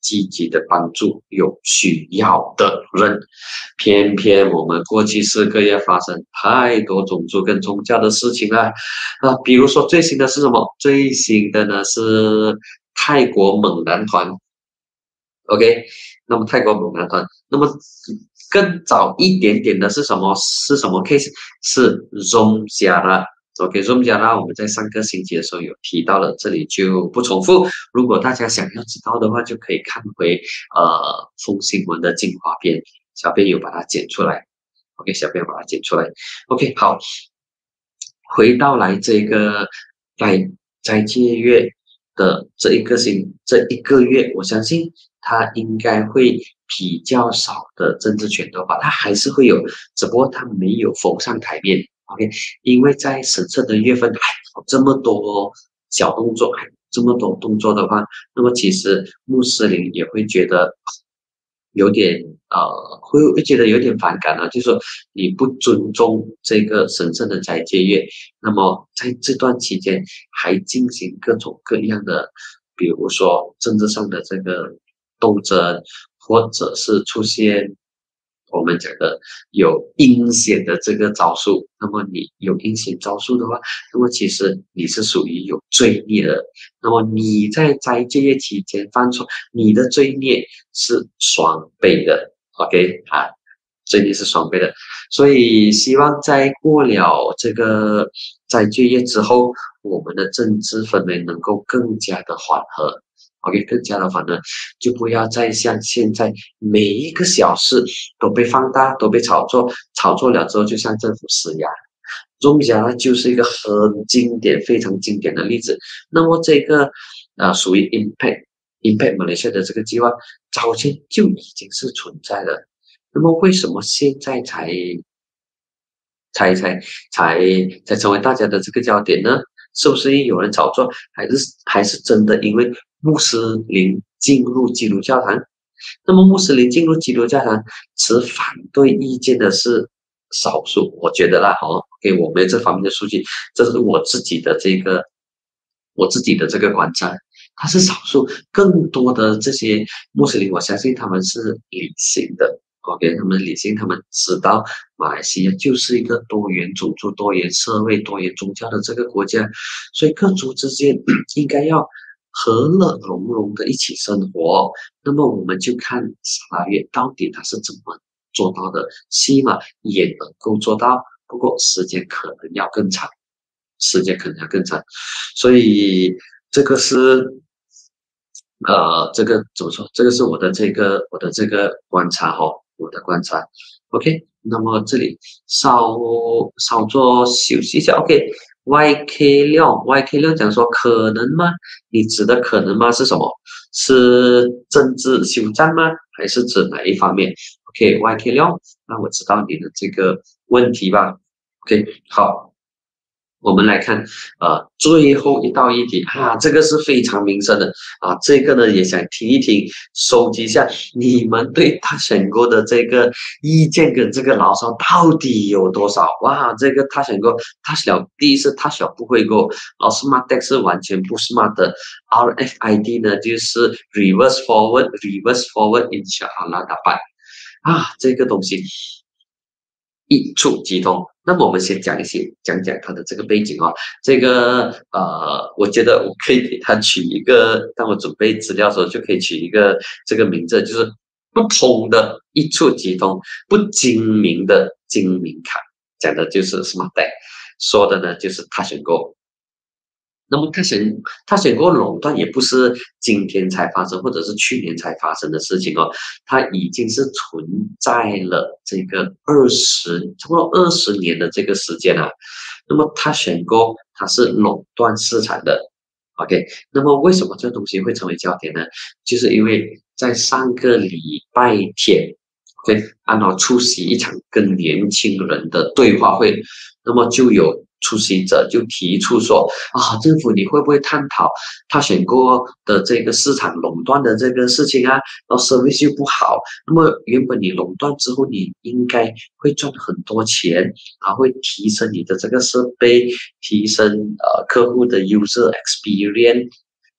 积极的帮助有需要的人。偏偏我们过去四个月发生太多种族跟宗教的事情了啊，比如说最新的是什么？最新的呢是泰国猛男团。OK， 那么泰国猛男团，那么更早一点点的是什么？是什么 case？是 Zom Jara。OK，Zom Jara 我们在上个星期的时候有提到了，这里就不重复。如果大家想要知道的话，就可以看回呃风新闻的精华片，小编有把它剪出来。OK， 小编把它剪出来。OK， 好，回到来这个在在借月的这一个星这一个月，我相信他应该会比较少的政治权的话，他还是会有，只不过他没有浮上台面。OK， 因为在神圣的月份还有这么多小动作，还有这么多动作的话，那么其实穆斯林也会觉得有点呃，会会觉得有点反感啊，就是说你不尊重这个神圣的斋戒月，那么在这段期间还进行各种各样的，比如说政治上的这个斗争，或者是出现我们讲的有阴险的这个招数，那么你有阴险招数的话，那么其实你是属于有罪孽的。那么你在斋戒月期间犯错，你的罪孽是双倍的。OK 啊，罪孽是双倍的。所以希望在过了这个斋戒月之后，我们的政治氛围能够更加的缓和。OK， 更加的缓和，就不要再像现在每一个小事都被放大，都被炒作，炒作了之后就向政府施压。中甲呢就是一个很经典、非常经典的例子。那么这个呃属于 Impact Impact Malaysia 的这个计划，早前就已经是存在了。那么为什么现在才才才才才成为大家的这个焦点呢？是不是有人炒作，还是还是真的因为穆斯林进入基督教堂？那么穆斯林进入基督教堂持反对意见的是少数，我觉得啦，哦，给我们这方面的数据，这是我自己的这个我自己的这个观察，它是少数，更多的这些穆斯林，我相信他们是理性的。OK，他们理性，他们知道马来西亚就是一个多元种族、多元社会、多元宗教的这个国家，所以各族之间应该要和乐融融的一起生活。那么我们就看沙拉越到底他是怎么做到的，起码也能够做到，不过时间可能要更长，时间可能要更长，所以这个是。呃，这个怎么说？这个是我的这个我的这个观察哦，我的观察。OK，那么这里稍稍作休息一下。OK，Y K 六 Y K 六讲说可能吗？你指的可能吗是什么？是政治休战吗？还是指哪一方面？OK，Y K 六，那我知道你的这个问题吧。OK，好。我们来看，呃，最后一道议题啊，这个是非常民生的啊，这个呢也想听一听，收集一下你们对他选过的这个意见跟这个牢骚到底有多少？哇，这个他选过，他小第一次他小不会过，老 smart tag 是完全不 smart 的 ，R F I D 呢就是 reverse forward，reverse forward inshallah dapat 啊，这个东西。一触即通。那么我们先讲一些讲讲它的这个背景哦。这个呃，我觉得我可以给它取一个，当我准备资料的时候就可以取一个这个名字，就是不通的一触即通，不精明的精明卡，讲的就是 smart tag， 说的呢就是他选购。那么他选他选过垄断也不是今天才发生，或者是去年才发生的事情哦，它已经是存在了这个二十差不多二十年的这个时间了、啊。那么他选过它是垄断市场的 ，OK， 那么为什么这东西会成为焦点呢？就是因为在上个礼拜天，OK， 安老出席一场跟年轻人的对话会，那么就有。出席者就提出说啊，政府你会不会探讨他选过的这个市场垄断的这个事情啊？然后 service 又不好，那么原本你垄断之后，你应该会赚很多钱，啊，会提升你的这个设备，提升呃客户的 user experience，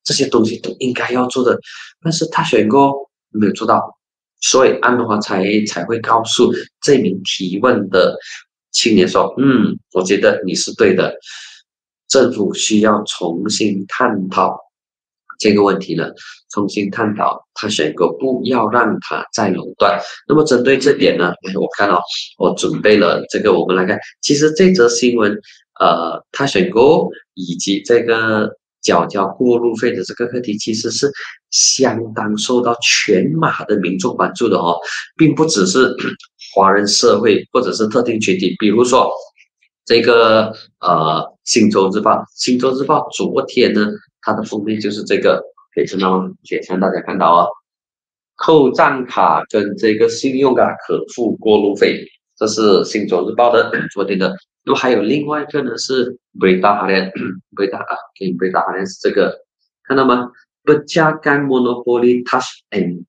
这些东西都应该要做的，但是他选过没有做到，所以安华才才会告诉这名提问的青年说：“嗯，我觉得你是对的，政府需要重新探讨这个问题了，重新探讨他选购，不要让他再垄断。”那么针对这点呢，我看到、哦、我准备了这个，我们来看，其实这则新闻，呃，他选购以及这个缴交过路费的这个课题，其实是相当受到全马的民众关注的哦，并不只是华人社会或者是特定群体，比如说这个呃《新洲日报》，《新洲日报》昨天呢，它的封面就是这个，可以看到吗？可以让大家看到哦，扣账卡跟这个信用卡可付过路费，这是《新洲日报》的昨天的。那么还有另外一个呢是 Berita Harian，Berita 啊，给 Berita Harian 是这个，看到吗 ？Pecahkan monopoli touch and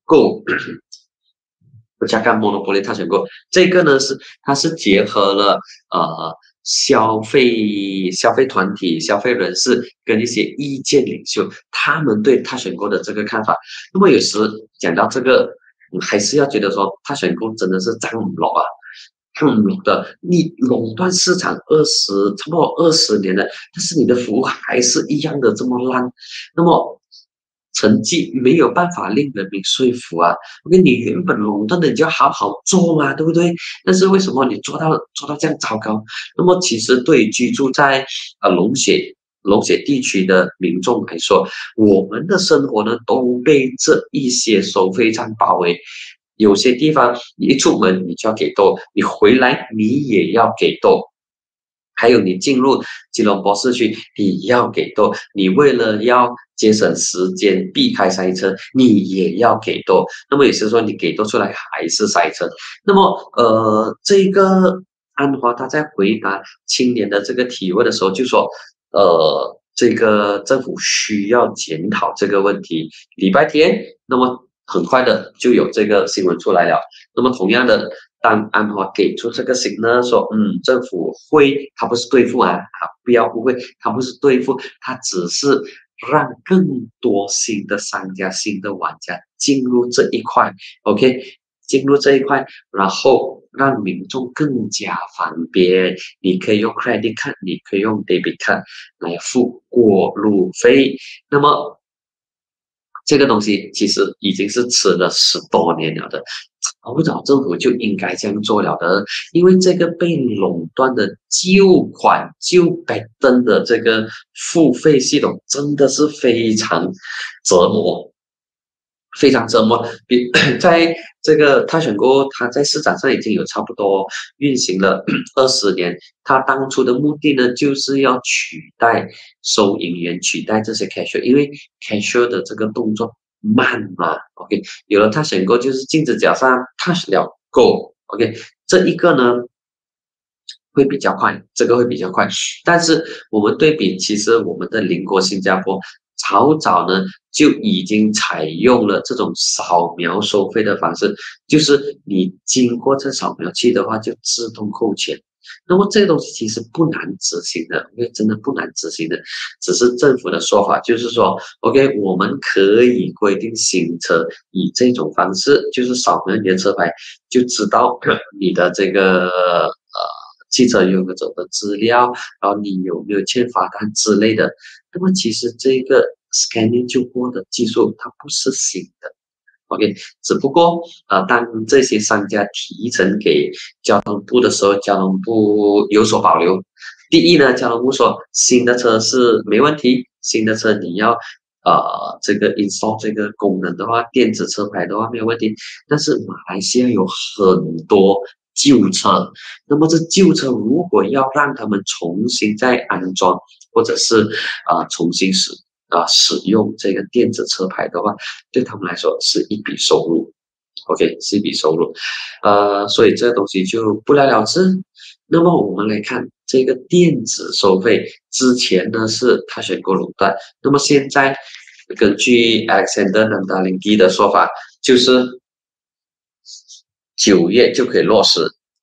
go。Pecahkan monopoli touch and go， 这个呢是它是结合了呃消费消费团体、消费人士跟一些意见领袖，他们对touch and go的这个看法。那么有时讲到这个，还是要觉得说touch and go真的是脏了啊。嗯的，你垄断市场二十差不多二十年了，但是你的服务还是一样的这么烂，那么成绩没有办法令人民说服啊。OK，你原本垄断的你就好好做嘛，对不对？但是为什么你做到做到这样糟糕？那么其实对于居住在呃龙血龙血地区的民众来说，我们的生活呢都被这一些收费站包围。有些地方你一出门你就要给多，你回来你也要给多，还有你进入吉隆坡市区你要给多，你为了要节省时间避开塞车你也要给多，那么也就是说你给多出来还是塞车。那么呃这个安华他在回答青年的这个提问的时候就说呃这个政府需要检讨这个问题。礼拜天那么很快的就有这个新闻出来了。那么同样的，当安华给出这个信呢，说嗯，政府会，他不是对付啊，啊，不要误会，他不是对付，他只是让更多新的商家、新的玩家进入这一块 ，OK， 进入这一块，然后让民众更加方便。你可以用 credit card， 你可以用 debit card 来付过路费。那么这个东西其实已经是吃了十多年了的，早早政府就应该这样做了的，因为这个被垄断的旧款旧白灯的这个付费系统真的是非常折磨。非常折磨，比在这个他选过，他在市场上已经有差不多运行了二十年。他当初的目的呢，就是要取代收银员，取代这些 cashier， 因为 cashier 的这个动作慢嘛。OK， 有了他选过，就是镜子脚上 touch 了 go。OK， 这一个呢会比较快，这个会比较快。但是我们对比，其实我们的邻国新加坡。早早呢就已经采用了这种扫描收费的方式，就是你经过这扫描器的话就自动扣钱。那么这个东西其实不难执行的，因为真的不难执行的，只是政府的说法就是说 OK， 我们可以规定新车以这种方式，就是扫描你的车牌就知道你的这个呃汽车拥有者的资料，然后你有没有欠罚单之类的。那么其实这个 scanning 就过的技术它不是新的 ，OK， 只不过呃当这些商家提成给交通部的时候，交通部有所保留。第一呢，交通部说新的车是没问题，新的车你要呃这个 install 这个功能的话，电子车牌的话没有问题。但是马来西亚有很多旧车，那么这旧车如果要让他们重新再安装，或者是啊、呃、重新使啊、呃、使用这个电子车牌的话，对他们来说是一笔收入 ，OK， 是一笔收入，呃，所以这个东西就不了了之。那么我们来看这个电子收费，之前呢是他选过垄断，那么现在根据 Alexander Nandalingi 的说法，就是九月就可以落实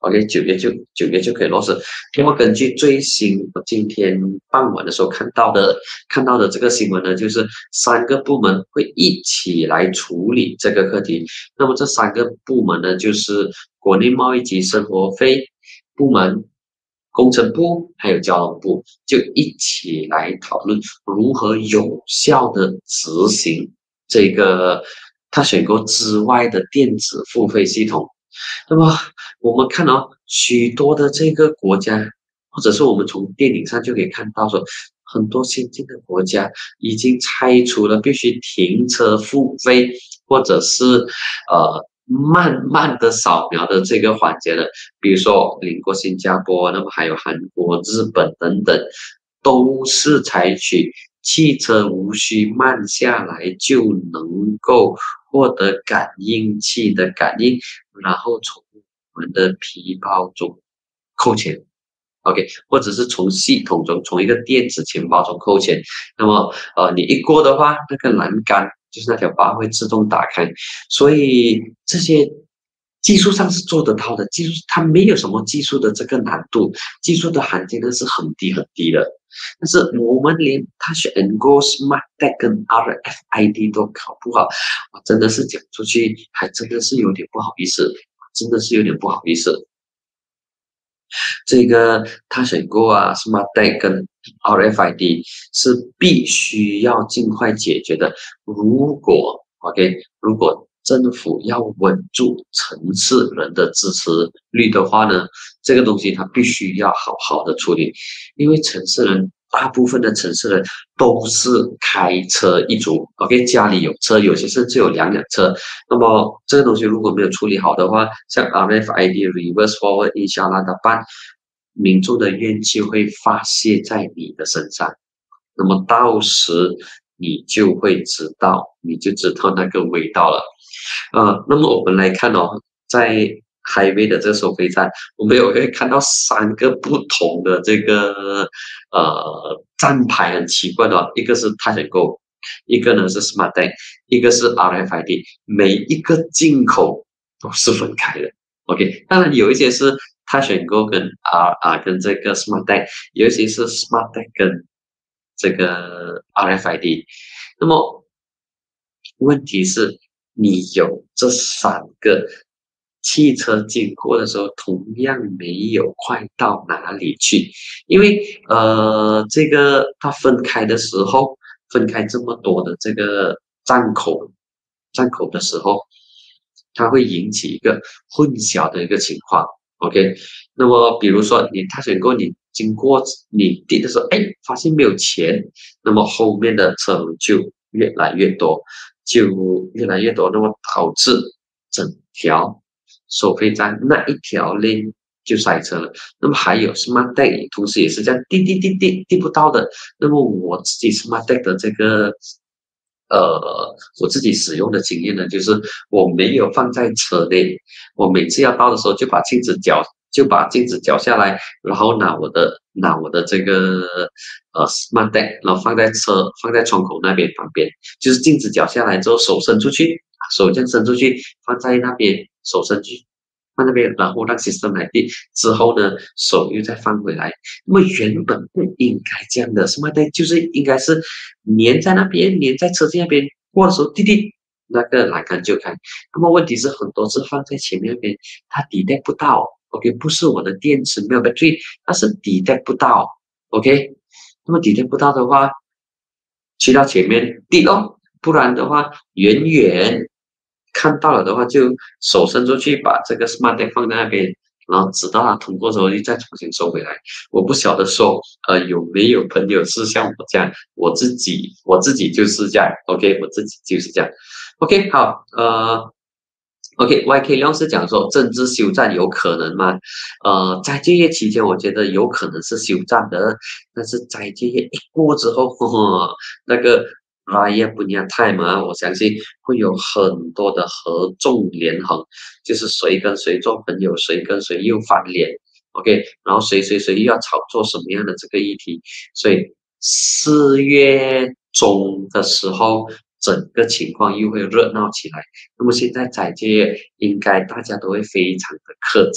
OK，九月就九月就可以落实。那么根据最新我今天傍晚的时候看到的看到的这个新闻呢，就是三个部门会一起来处理这个课题。那么这三个部门呢，就是国内贸易及生活费部门、工程部还有交通部，就一起来讨论如何有效的执行这个他选购之外的电子付费系统。那么我们看到许多的这个国家，或者是我们从电影上就可以看到说，很多先进的国家已经拆除了必须停车付费，或者是呃慢慢的扫描的这个环节了。比如说邻国新加坡，那么还有韩国、日本等等，都是采取汽车无需慢下来就能够获得感应器的感应，然后从我们的皮包中扣钱。OK，或者是从系统中，从一个电子钱包中扣钱。那么，呃，你一过的话，那个栏杆就是那条疤会自动打开。所以这些技术上是做得到的，技术它没有什么技术的这个难度，技术的含金量是很低很低的。但是我们连 Touch and Go、Smart Tag 跟 R F I D 都考不好，我真的是讲出去还真的是有点不好意思，真的是有点不好意思。这个他选购啊，Smart Tag 跟 R F I D 是必须要尽快解决的。如果 OK，如果政府要稳住城市人的支持率的话呢，这个东西它必须要好好的处理，因为城市人大部分的城市人都是开车一族 ，OK， 家里有车，有些甚至有两辆车。那么这个东西如果没有处理好的话，像 R F I D reverse forward 印象那的办，民众的怨气会发泄在你的身上。那么到时你就会知道，你就知道那个味道了。呃，那么我们来看哦，在 Highway 的这个收费站，我们有会看到三个不同的这个呃站牌，很奇怪的哦，一个是 Touch and Go，一个呢是 Smart Tag，一个是 R F I D，每一个进口都是分开的。OK，当然有一些是 Touch and Go 跟 R 啊跟这个 Smart Tag，有一些是 Smart Tag 跟这个 R F I D。那么问题是，你有这三个汽车经过的时候，同样没有快到哪里去，因为呃，这个它分开的时候，分开这么多的这个站口，站口的时候，它会引起一个混淆的一个情况。OK，那么比如说你他选过你经过你滴的时候，哎，发现没有钱，那么后面的车就越来越多，就越来越多，那么导致整条收费站那一条 lane 就塞车了。那么还有 Smart Tag，同时也是这样，滴滴滴滴滴不到的。那么我自己 Smart Tag 的这个。呃，我自己使用的经验呢，就是我没有放在车内，我每次要到的时候就把镜子脚就把镜子脚下来，然后拿我的拿我的这个呃 Smart Tag，然后放在车放在窗口那边旁边，就是镜子脚下来之后手伸出去，手这样伸出去，放在那边，手伸去放那边，然后让 system 来定，之后呢手又再放回来。那么原本不应该这样的 Smart Tag 就是应该是粘在那边，粘在车架那边，过的时候滴滴。那个栏杆就开，那么问题是很多是放在前面那边，它 detect 不到。OK，不是我的电池没有 battery，它是 detect 不到。OK，那么 detect 不到的话，去到前面滴咯，不然的话，远远看到了的话，就手伸出去把这个 smart tag 放在那边，然后直到它通过之后，就再重新收回来。我不晓得说，呃，有没有朋友是像我这样，我自己我自己就是这样。OK，我自己就是这样。OK，好，呃。OK，Y K 亮是讲说政治休战有可能吗？呃，在这业期间，我觉得有可能是休战的，但是在这业一过之后，呵呵那个 Raya Punya Time 啊，我相信会有很多的合纵连横，就是谁跟谁做朋友，谁跟谁又翻脸，OK，然后谁谁谁又要炒作什么样的这个议题，所以四月中的时候。整个情况又会热闹起来。那么现在斋戒月应该大家都会非常的克制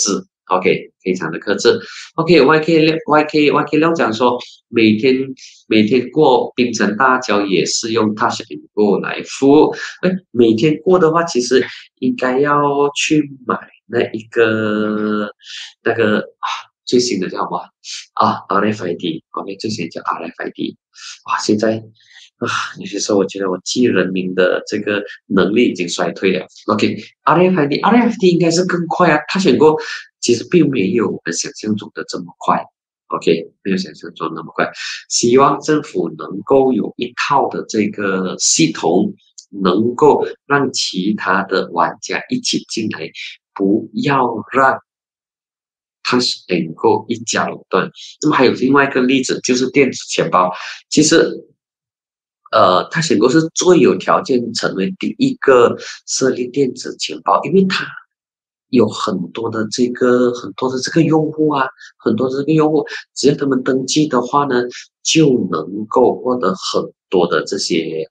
OK，非常的克制。OK，Y K 亮 Y K Y K 亮讲说，每天每天过槟城大桥也是用 Touch and Go 来付务。哎，每天过的话，其实应该要去买那一个那个啊最新的叫什么啊 R F I D。OK， 最新的叫 R F I D。哇，现在啊，有些时候我觉得我记人名的这个能力已经衰退了。OK，R F I D，R F I D 应该是更快啊。他选过，其实并没有我们想象中的这么快。OK，没有想象中那么快。希望政府能够有一套的这个系统，能够让其他的玩家一起进来，不要让它是能够一家垄断。那么还有另外一个例子，就是电子钱包。其实，呃，它选购是最有条件成为第一个设立电子钱包，因为它有很多的这个很多的这个用户啊，很多的这个用户，只要他们登记的话呢，就能够获得很多的这些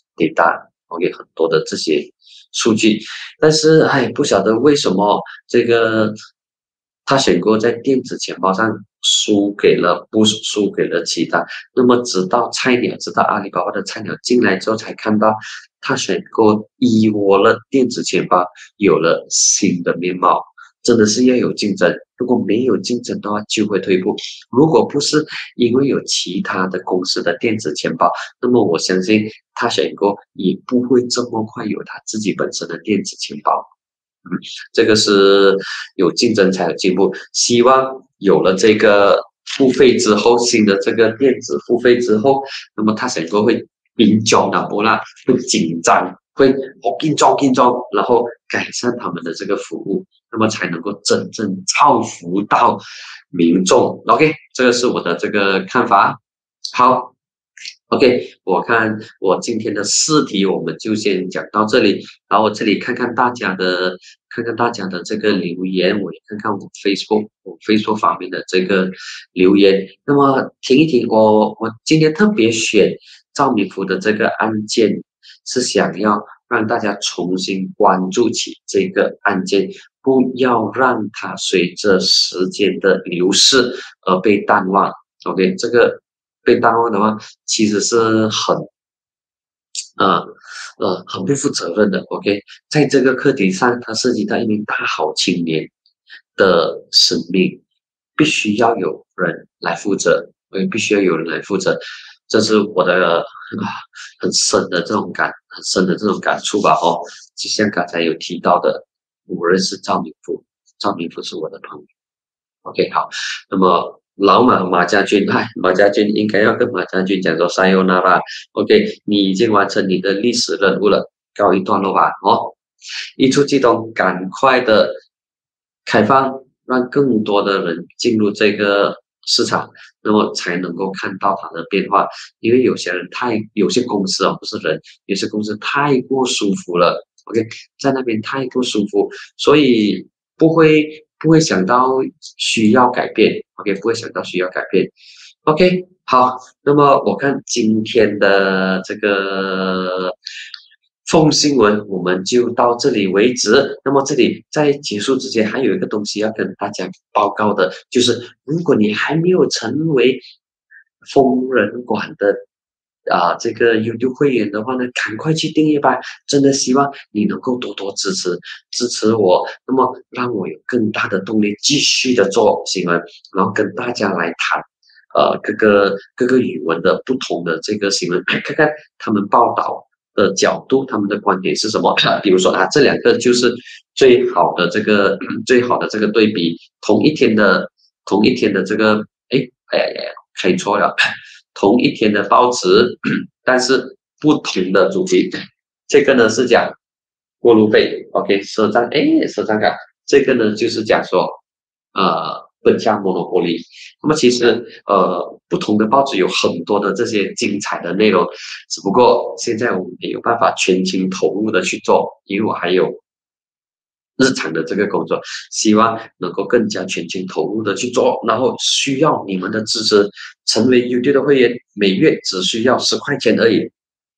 data，OK，很多的这些数据。但是，哎，不晓得为什么这个他选购在电子钱包上输给了不输给了其他。那么直到菜鸟，直到阿里巴巴的菜鸟进来之后，才看到他选购一窝了电子钱包有了新的面貌。真的是要有竞争，如果没有竞争的话，就会退步。如果不是因为有其他的公司的电子钱包，那么我相信他选购也不会这么快有他自己本身的电子钱包。嗯，这个是有竞争才有进步。希望有了这个付费之后，新的这个电子付费之后，那么他整个会紧张啊，不啦，会紧张，会好紧张紧张，然后改善他们的这个服务，那么才能够真正造福到民众。OK， 这个是我的这个看法。好。OK， 我看我今天的试题我们就先讲到这里，然后我这里看看大家的，看看大家的这个留言，我也看看我 Facebook 我 Facebook 方面的这个留言。那么听一听，我我今天特别选赵明福的这个案件，是想要让大家重新关注起这个案件，不要让它随着时间的流逝而被淡忘。OK， 这个。被淡忘的话，其实是很，呃呃，很不负责任的。OK，在这个课题上，它涉及到一名大好青年的生命，必须要有人来负责，也必须要有人来负责。这是我的啊很深的这种感，很深的这种感触吧。哦，就像刚才有提到的，我认识赵明富，赵明富是我的朋友。OK， 好，那么。老马马家军，嗨，马家军应该要跟马家军讲说 sayonara。OK， 你已经完成你的历史任务了，告一段落吧。哦，一触即动，赶快的开放，让更多的人进入这个市场，那么才能够看到它的变化。因为有些人太，有些公司啊，不是人，有些公司太过舒服了。OK， 在那边太过舒服，所以不会。不会想到需要改变 ，OK， 不会想到需要改变 ，OK， 好，那么我看今天的这个风新闻我们就到这里为止。那么这里在结束之前还有一个东西要跟大家报告的，就是如果你还没有成为疯人馆的。啊，这个 YouTube 会员的话呢，赶快去订阅吧！真的希望你能够多多支持支持我，那么让我有更大的动力继续的做新闻，然后跟大家来谈，呃，各个各个语文的不同的这个新闻，看看他们报道的角度，他们的观点是什么？比如说啊，这两个就是最好的这个最好的这个对比，同一天的同一天的这个，哎哎哎，开错了。同一天的报纸，但是不同的主题。这个呢是讲过路费 ，OK， 赊账，哎，赊账卡。这个呢就是讲说，呃，本价 monopoly。那么其实呃，不同的报纸有很多的这些精彩的内容，只不过现在我们没有办法全情投入的去做，因为我还有。日常的这个工作，希望能够更加全情投入的去做，然后需要你们的支持，成为 YouTube 的会员，每月只需要十块钱而已。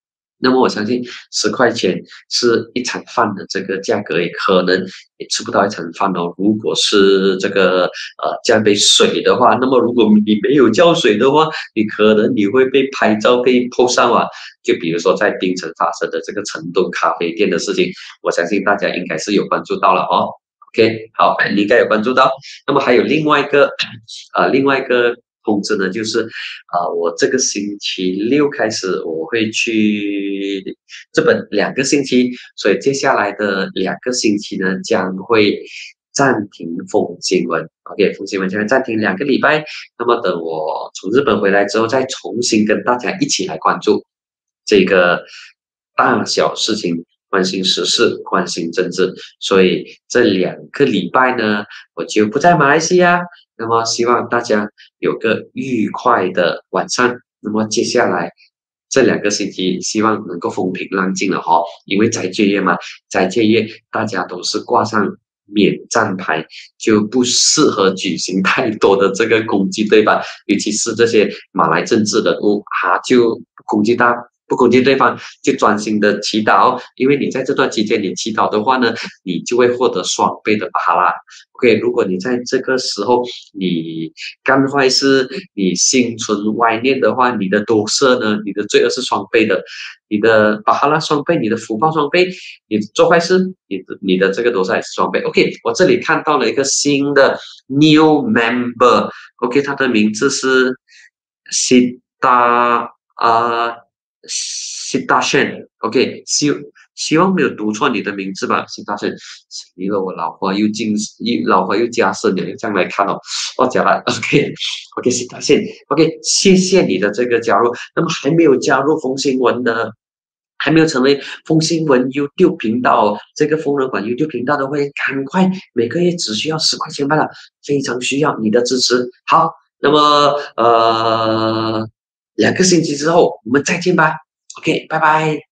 那么我相信十块钱是一餐饭的这个价格，也可能也吃不到一餐饭哦。如果是这个呃加杯水的话，那么如果你没有叫水的话，你可能你会被拍照被 po 上网。就比如说在槟城发生的这个成都咖啡店的事情，我相信大家应该是有关注到了哦。OK，好，你应该有关注到。那么还有另外一个呃另外一个通知呢，就是啊、呃，我这个星期六开始我会去日本两个星期，所以接下来的两个星期呢将会暂停风新闻。OK，风新闻将会暂停两个礼拜。那么等我从日本回来之后，再重新跟大家一起来关注这个大小事情。关心时事，关心政治，所以这两个礼拜呢，我就不在马来西亚。那么希望大家有个愉快的晚上。那么接下来这两个星期，希望能够风平浪静了哈、哦，因为斋戒月嘛，斋戒月大家都是挂上免战牌，就不适合举行太多的这个攻击，对吧？尤其是这些马来政治人物，他就攻击大。不攻击对方，就专心的祈祷，因为你在这段期间你祈祷的话呢，你就会获得双倍的巴哈拉。OK，如果你在这个时候你干坏事，你心存歪念的话，你的多色呢，你的罪恶是双倍的，你的巴哈拉双倍，你的福报双倍，你做坏事，你的你的这个多色也是双倍。OK，我这里看到了一个新的 new member，OK， 他的名字是西达啊。西大胜 ，OK， 希希望没有读错你的名字吧，西大胜。离了我老花又进，又老花又加深了，这样来看哦，哦，假了 ，OK，OK， 西大胜 ，OK， 谢谢你的这个加入。那么还没有加入风新闻的，还没有成为风新闻 YouTube 频道这个疯人馆 YouTube 频道的会赶快每个月只需要十块钱罢了，非常需要你的支持。好，那么呃。两个星期之后我们再见吧 ，OK， 拜拜。